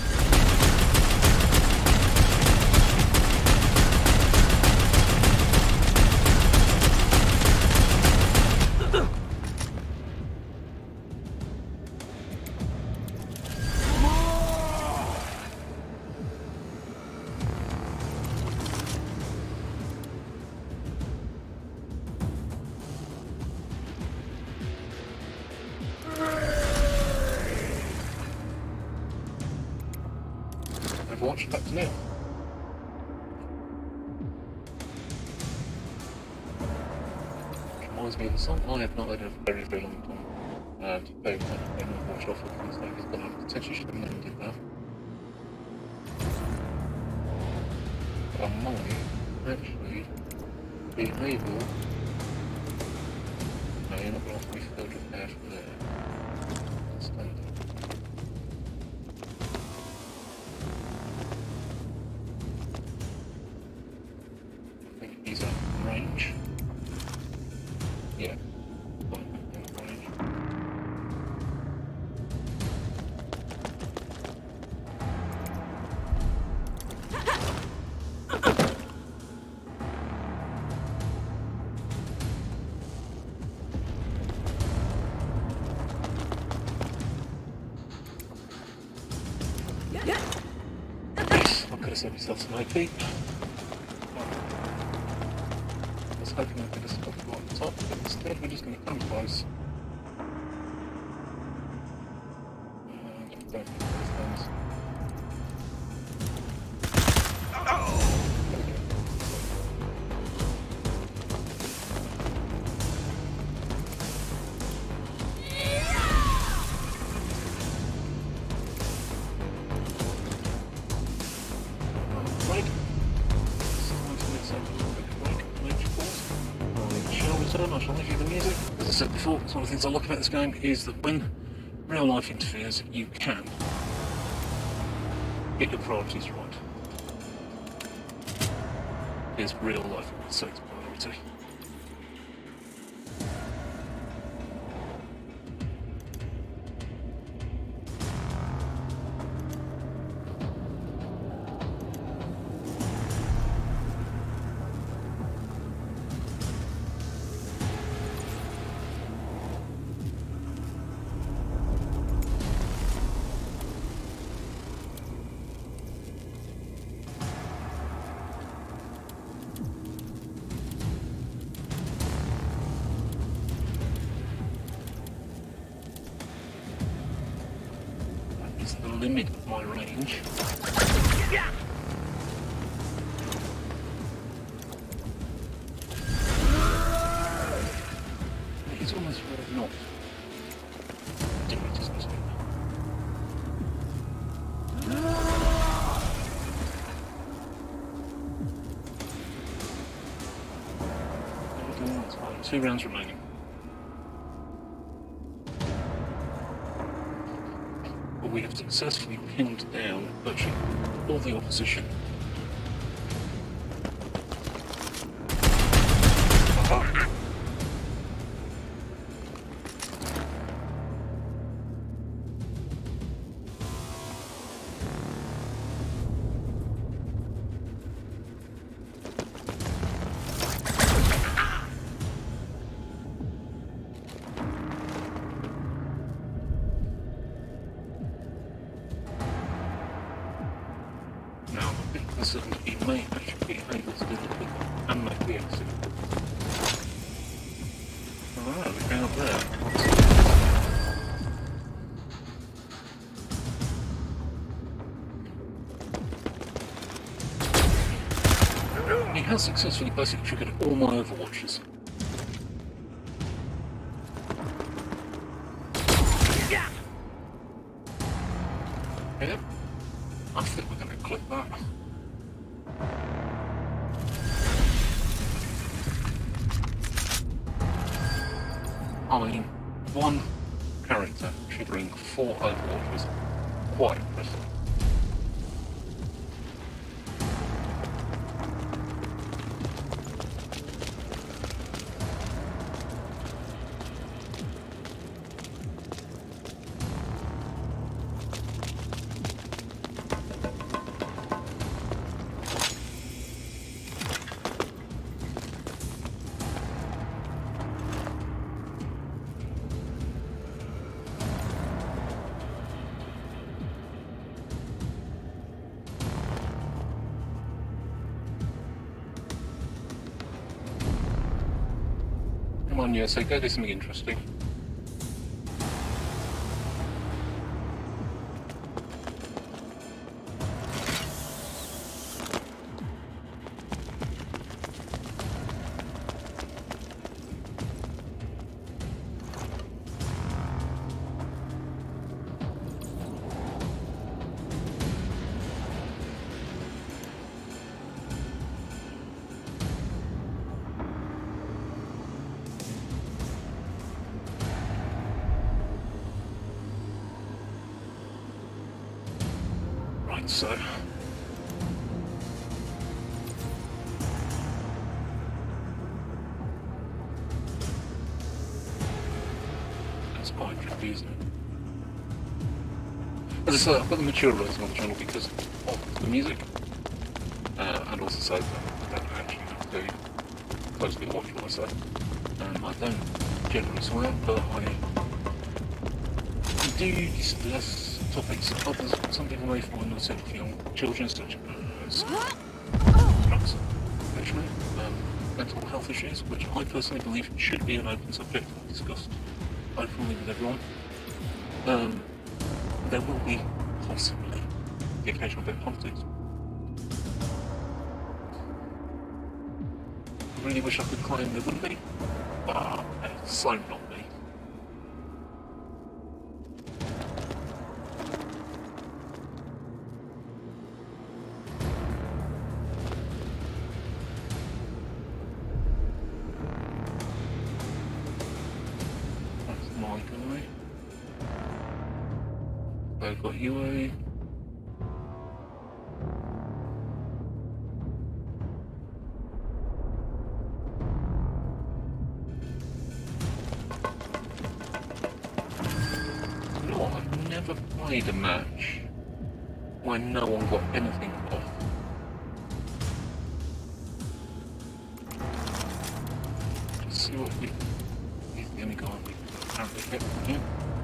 Watch back to now. Reminds me of a song I have not heard in a very, very long time. Uh, to play with that, I'm not watch off with things like he's gonna potentially should have mended that. But I might actually be able. No, you're not going to have to be filled with air from there. Stand up. He's at range. Yeah. Range. Yes, I could have set myself some O P. Hoping I could have stopped right at the top, but instead we're just going to come close. And just don't hit those things. Right. It's time to mix up a little bit of break. Major pause. I shall leave you the music. As I said before, one of the things I like about this game is that when real life interferes, you can get your priorities right. Here's real life, so it's priority. The limit of my range. Yeah. It's almost worth not doing it, isn't it? Two rounds remaining. but we have successfully pinned down virtually all the opposition. He may actually be able to do the click and make the exit. Alright, we're going up there. He has successfully basically triggered all my overwatches. Yeah. Yeah. I think we're going to click that. I mean, one character triggering four overwatches, quite impressive. Come on, yeah, so go do something interesting. So that's quite tricky, isn't it? As I say, I've got the mature version on the channel because of the music, uh, and also so that I don't actually have to closely watch what I say. Um, I don't generally swear, but I do discuss topics others, some people may find not sensitive on children, such as drugs, actually, um, mental health issues, which I personally believe should be an open subject discussed openly with everyone. Um, there will be possibly the occasional bit of politics. I really wish I could claim there wouldn't be, but it's so not me. I've got U A. No, I've never played a match where no one got anything off. Let's see what we. He's the only guy we can apparently get from here.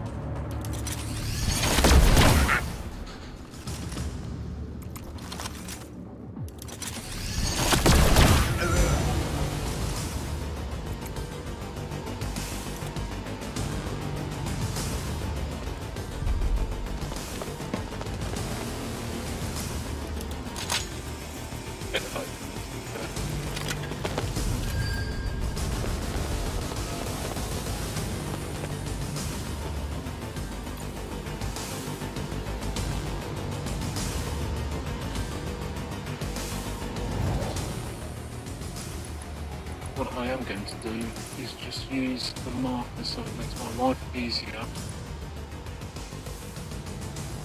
What I am going to do is just use the markers so it makes my life easier.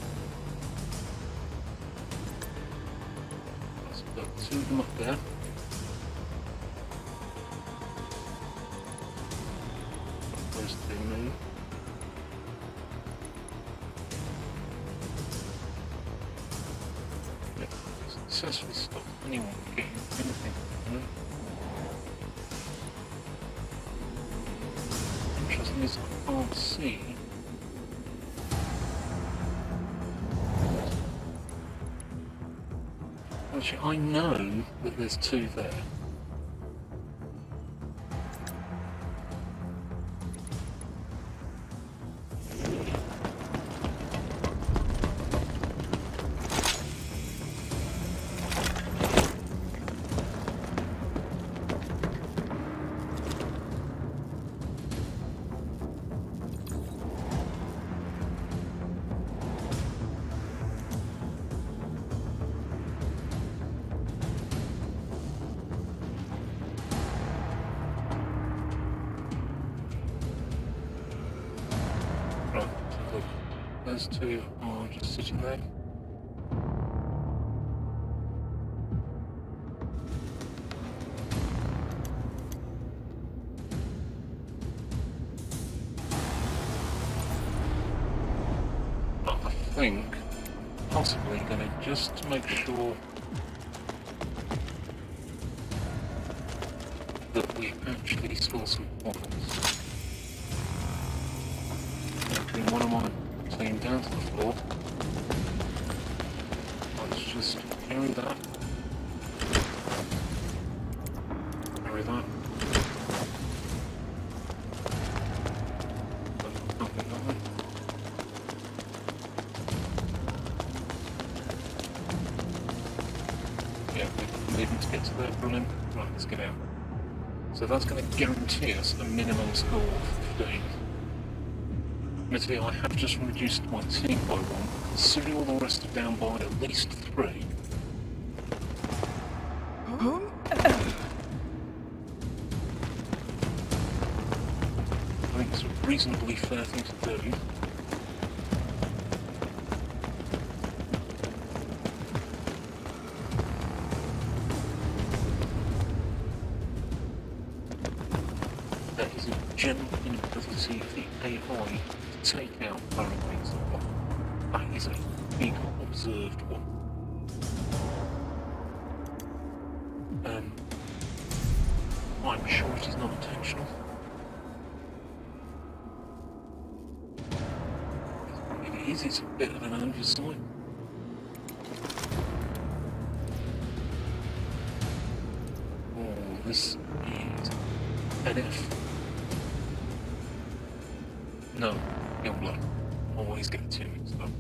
two of them up there. Those two move. Yep, successfully stopped anyone from getting anything. You know? Interesting is I can't see. Actually, I know that there's two there. Those two are just sitting there. I think possibly going to just make sure that we actually score some points. Bring one of my team down to the floor. Let's just carry that. Carry that. Nothing that way. Yeah, we're leaving to get to there, brilliant. Right, let's get out. So that's going to guarantee us a minimum score of fifteen. Admittedly, I have just reduced my team by one, considering all the rest are down by at least three. I think it's a reasonably fair thing to do. There is a general inability of the A I take out barricades. That is a big observed one. Um, I'm sure it is not intentional. If it is, it's a bit of an oversight. Oh, this is N F. No. Young blood. Always get two mixed up.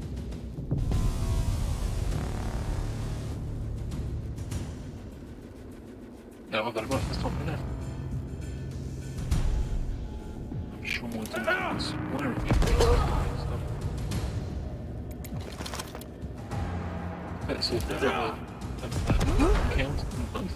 No, I've got it right for the top of the net. I'm sure my team is wearing it. Let's see if there's a, a, a count in both.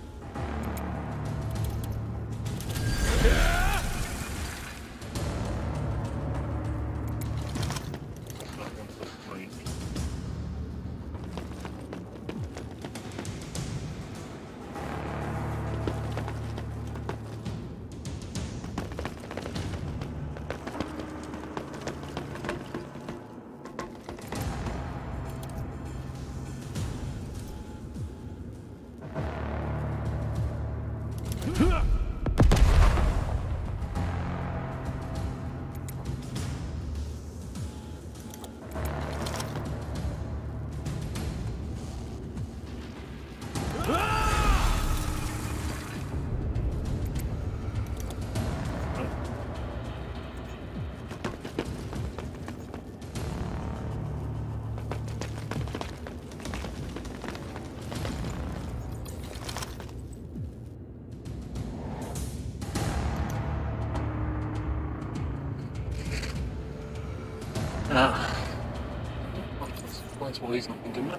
Ah, that's why he's not been doing much.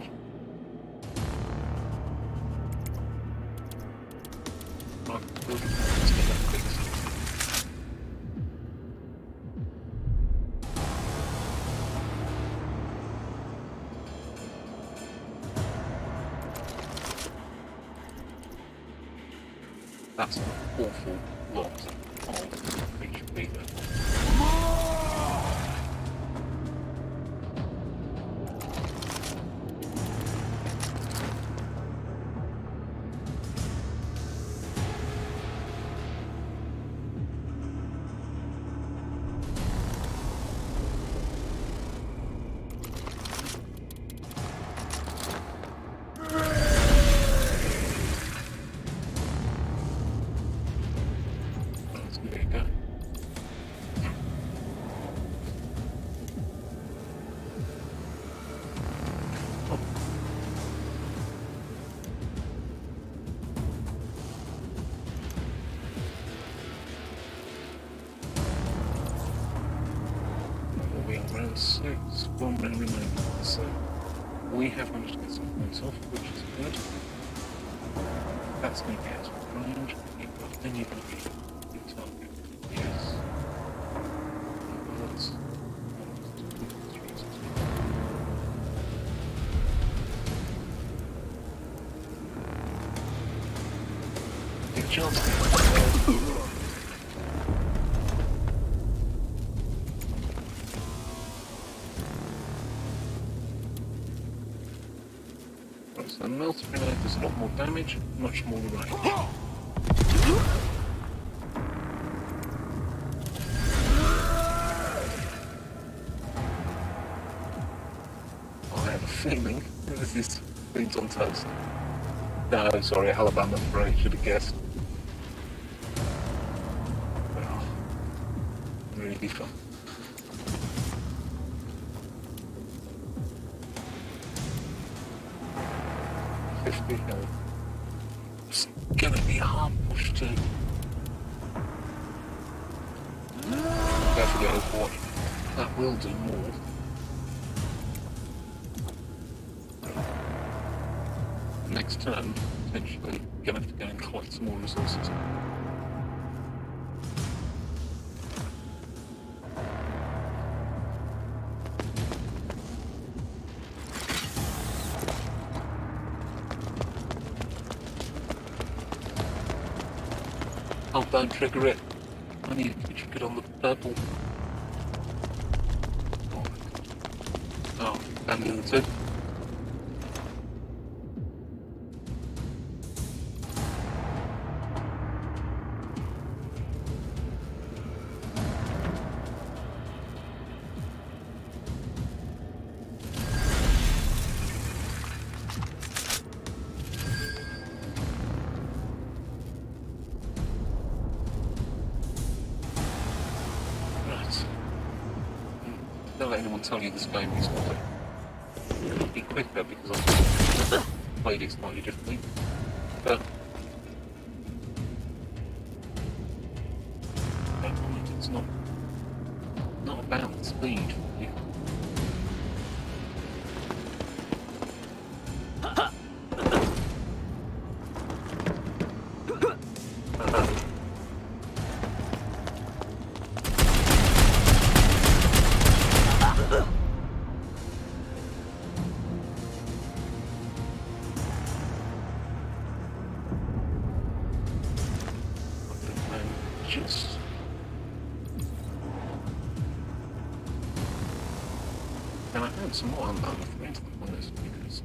Right, let's get that fixed. That's an awful lot of H P there. Round six, one round remaining. So we have managed to get some points off, which is good. That's going to be out of range. Then you're going to be your target. Yes. That's big chance. So melted grenade does a lot more damage, much more range. I have a feeling this is beans on toast. No, sorry, Alabama spray, should have guessed. Well, really fun. fifty health. It's gonna be a hard push to. Don't forget Overwatch. That will do more. Next turn, potentially, gonna have to go and collect some more resources. Oh, don't trigger it. I need to trigger it on the purple. Oh, oh and the two. Don't let anyone tell you this game is going to be quicker because I've played it slightly differently. But it's not not about the speed. Yeah. Just and I had some more unbound friends on this because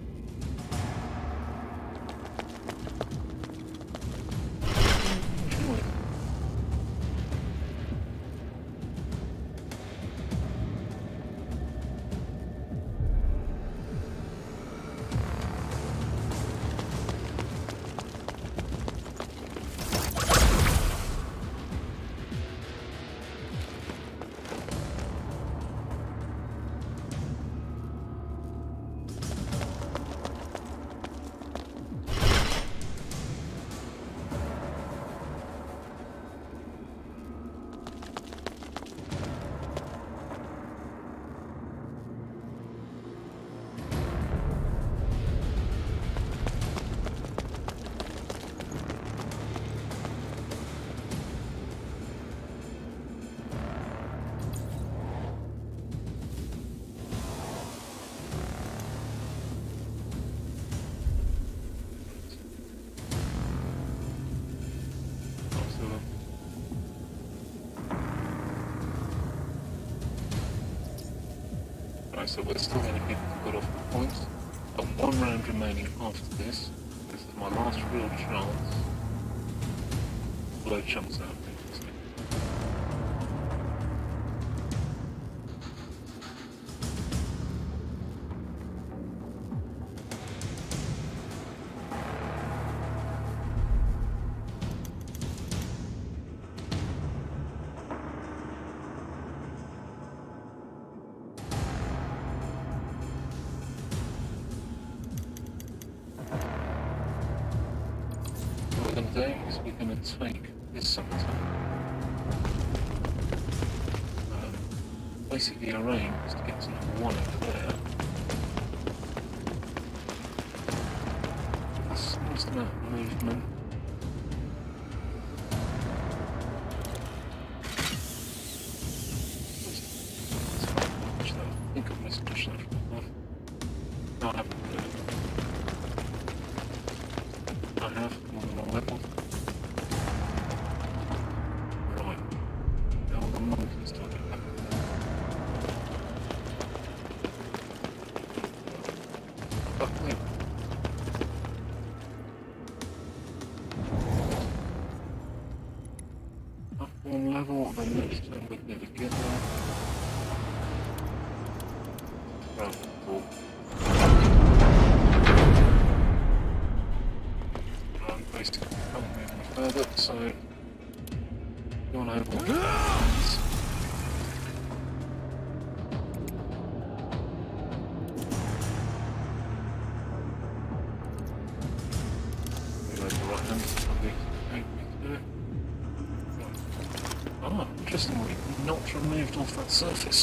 Right, so we're still going to keep good off the points. Got one round remaining after this. This is my last real chance to blow chunks out of things. Is we're going to take this something. Um, basically, our aim is to get to number one over there. With the smallest amount of movement. I think I've missed push that from No, I haven't. I have, more than one level. One level, the next time we'd never get there. Well, cool. Um, basically, can't move any further, so go on over. Reload the right hand, Ah, interestingly, not removed off that surface.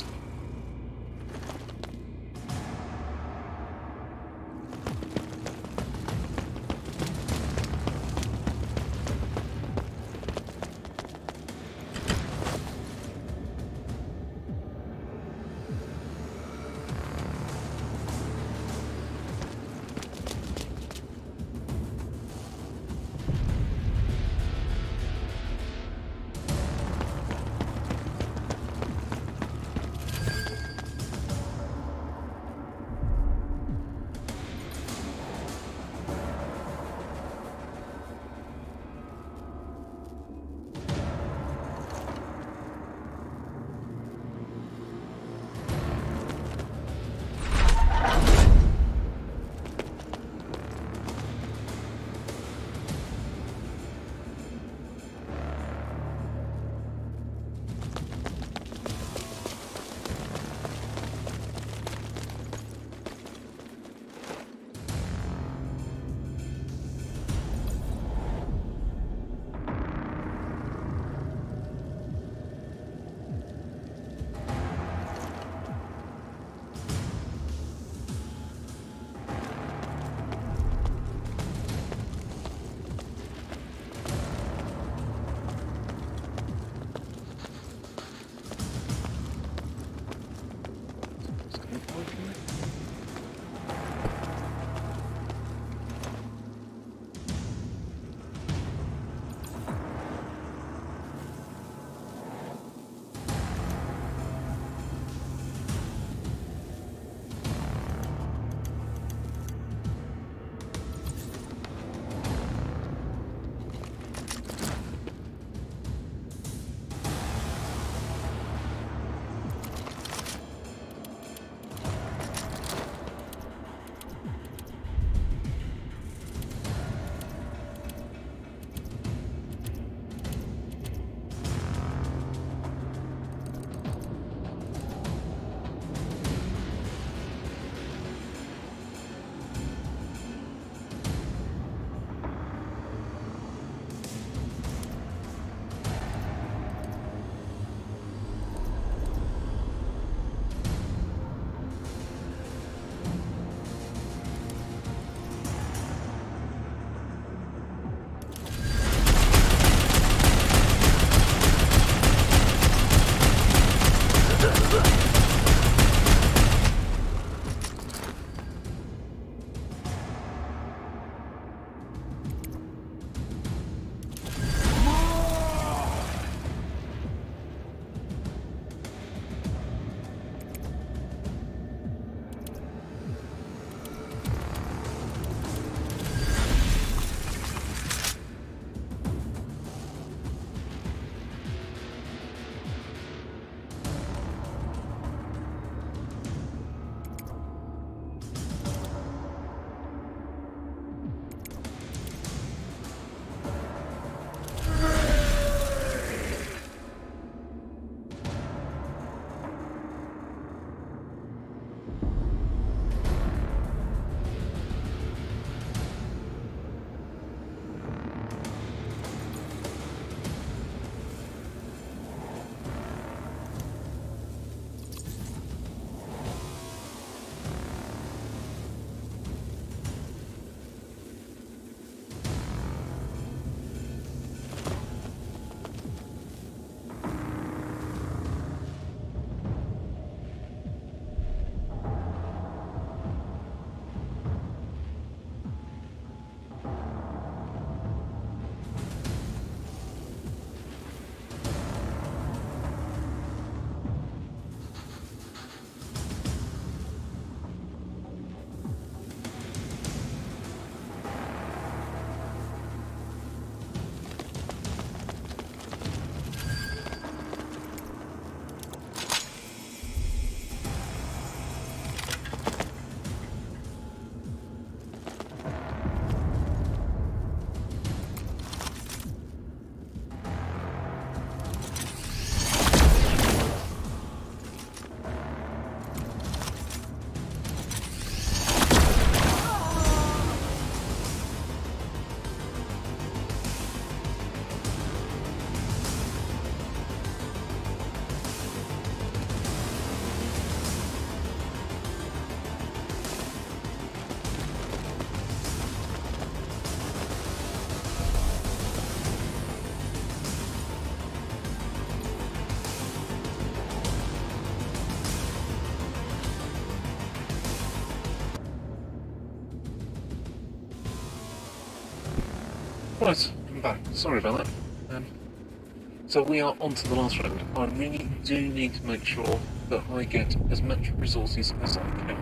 Right, I'm back. Sorry about that. Um, so we are on to the last round. I really do need to make sure that I get as much resources as I can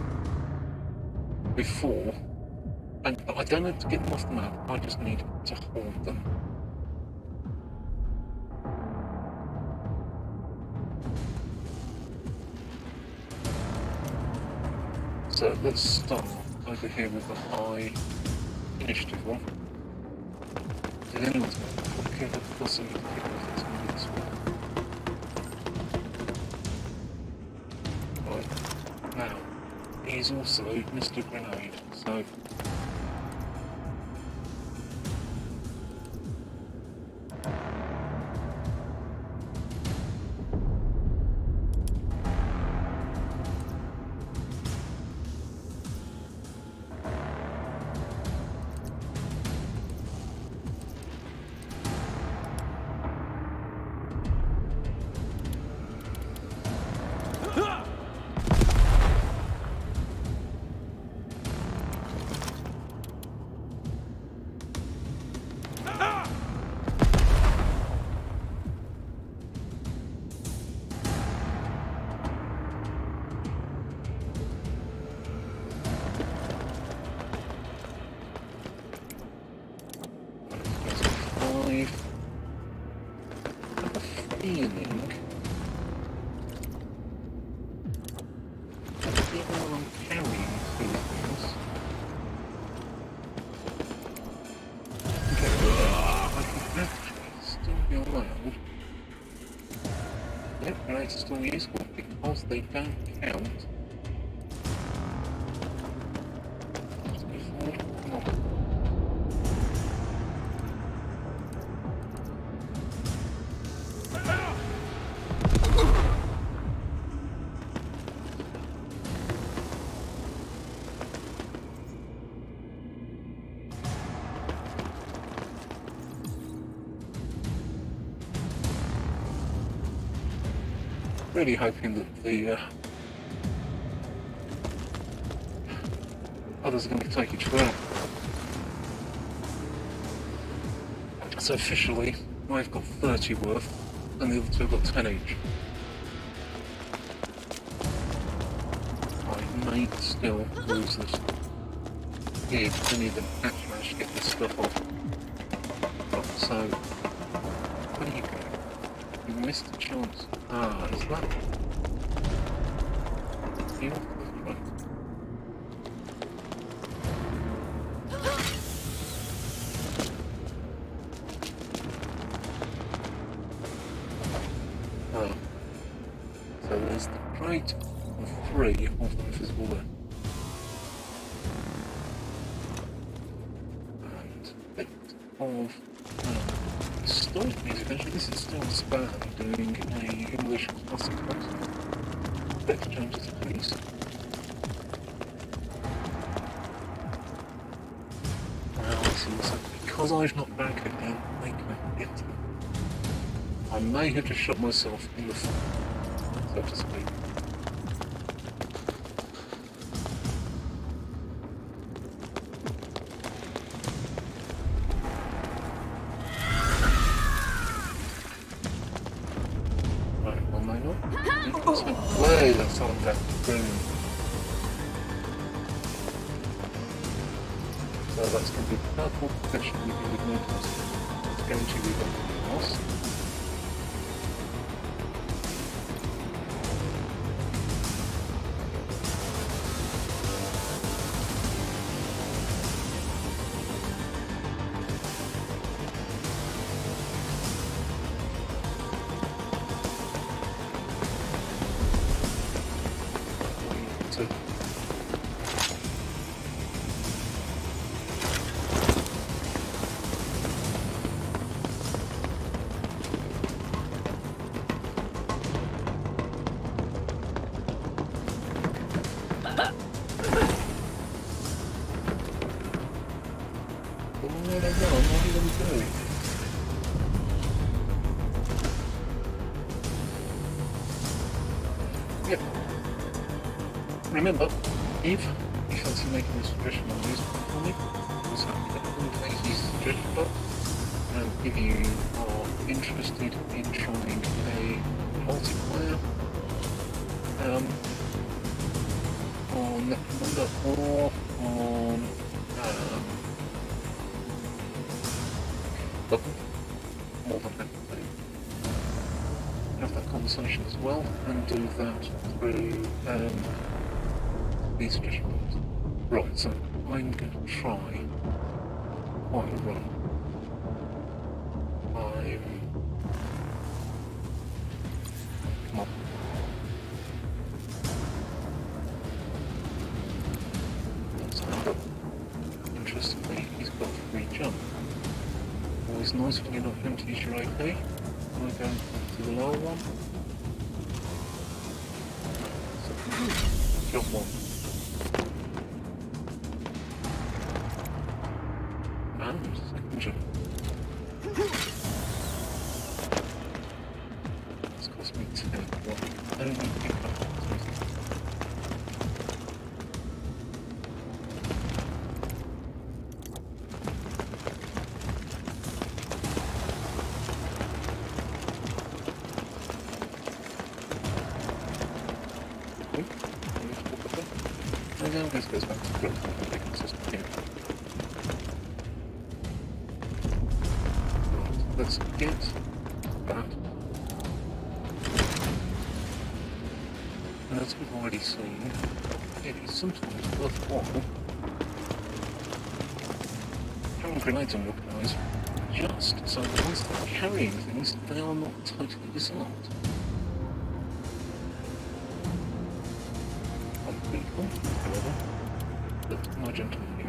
before, and I don't have to get them off the map, I just need to hold them. So let's start over here with the high initiative one. Did anyone okay, of course I'm going to do this one. Right, now, he's also Mister Grenade, so still useful because they don't count. Let's go forward. Come on. Really hoping that the uh, others are going to take each other out. So officially, I've got thirty worth, and the other two have got ten each. I may still lose this here, because I need them actually manage to get this stuff off. So, where do you go? You missed the chance. Ah, is that? You know, right. Ah. So there's the crate of three of them visible there. And a bit of uh, storage music. Actually, this is still Span doing a English classic voice. Better changes, please. Now, listen, so because I've not back again, they can't get to them. I may have just shot myself in the foot, so to speak. Way that's on that boom. So that's going to be purple protection with the igniters. It's going to be the loss. Yep. Remember, if you fancy making this traditional music for me, So Casey's suggestion, and if you are interested in trying a multiplayer um, on Necromunda or on um, Bubble, more than happy to have that conversation as well and do that through um, these suggestions. Right, so I'm going to try quite a run. I'm... Come on. So, interestingly, he's got free jump. Always nice when you're not going to use your A P. I'm going to the lower one. So, jump one. And second jump. It's cost me ten. Well, only pick up. And then this goes back to the growth system here. Right, let's get that. And as we've already seen, it is sometimes worthwhile having grenades on your guys just so that once they're carrying things, they are not totally disarmed. However, but my gentleman here,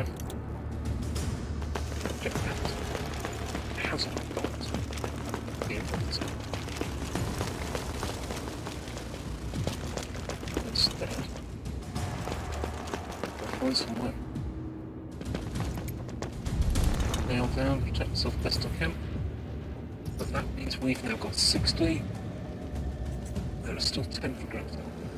Jetpack, hasn't got the influence. Instead, I'll find somewhere. Nail down, protect myself best I can. But that means we've now got sixty. There are still ten for growth.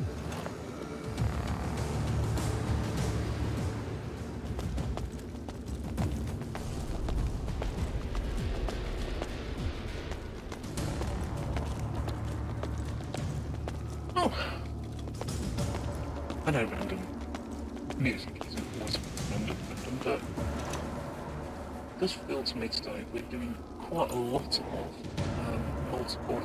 I know random music isn't always random, random, but it does feel to me today we're doing quite a lot of um, multiple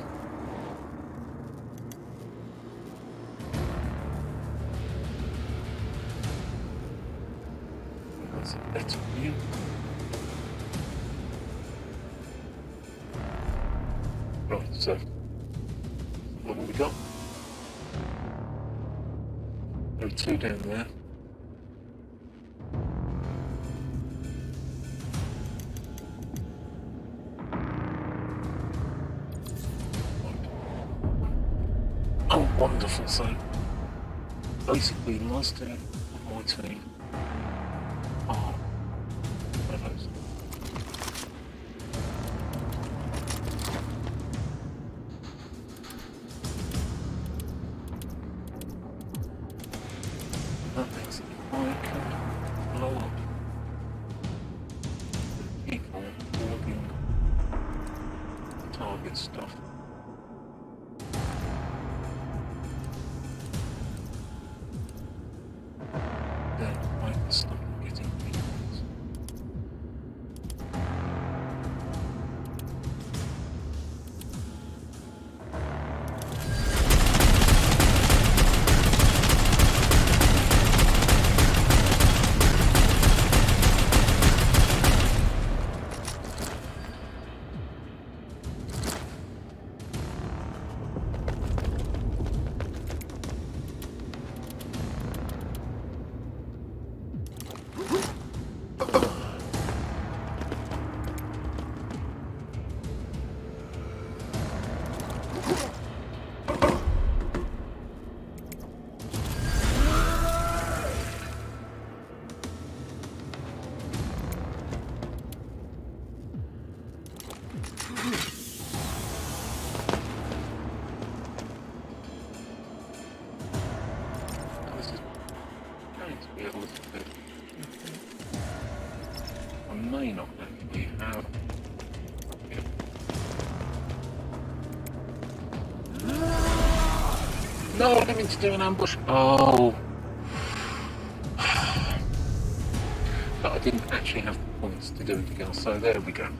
that's a better view. Right, so what have we got? There are two down there. Oh, wonderful. So, basically, the last two of my team are one of those. That means that I can blow up the people hoarding the target stuff. Then I can stop getting people. This is going to be a little bit may not actually have. Yeah. No, I didn't mean to do an ambush. Oh. But I didn't actually have the points to do anything else, so there we go.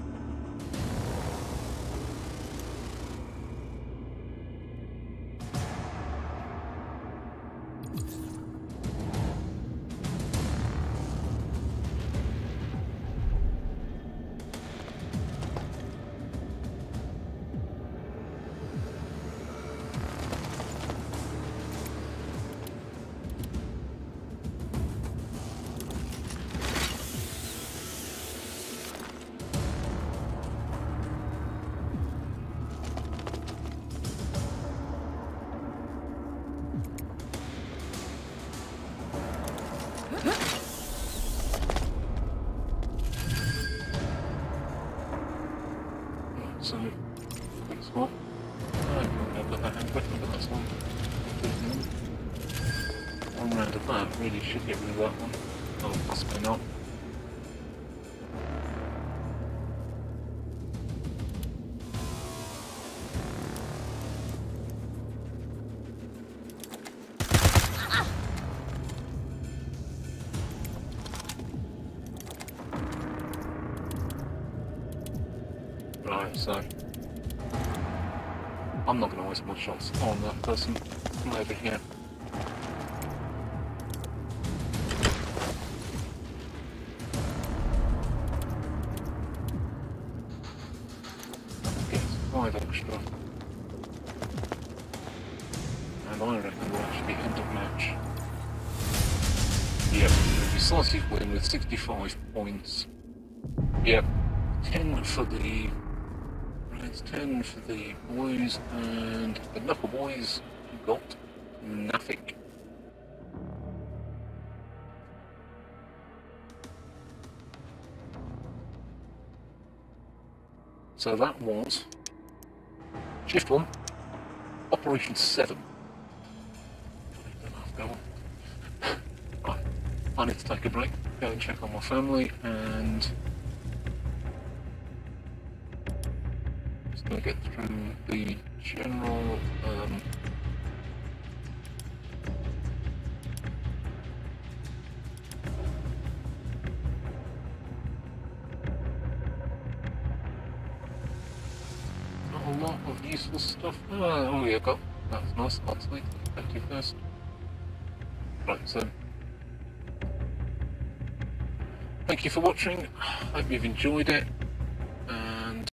So, that's what? I don't remember that hand weapon, but that's one. One round of that, really should get rid of that one. Oh, possibly not. Right, so I'm not going to waste more shots on that person from over here. Get five extra. And I reckon we'll actually end up match. Yep, a decisive win with sixty-five points. Yep, ten for the It's ten for the boys, and the knuckle boys got nothing. So that was shift one, operation seven. Right, I need to take a break, go and check on my family, and going to get through the general um, not a lot of useful stuff. Oh, oh yeah, got that's nice. I'll take thank you first. Right, so thank you for watching. Hope you've enjoyed it.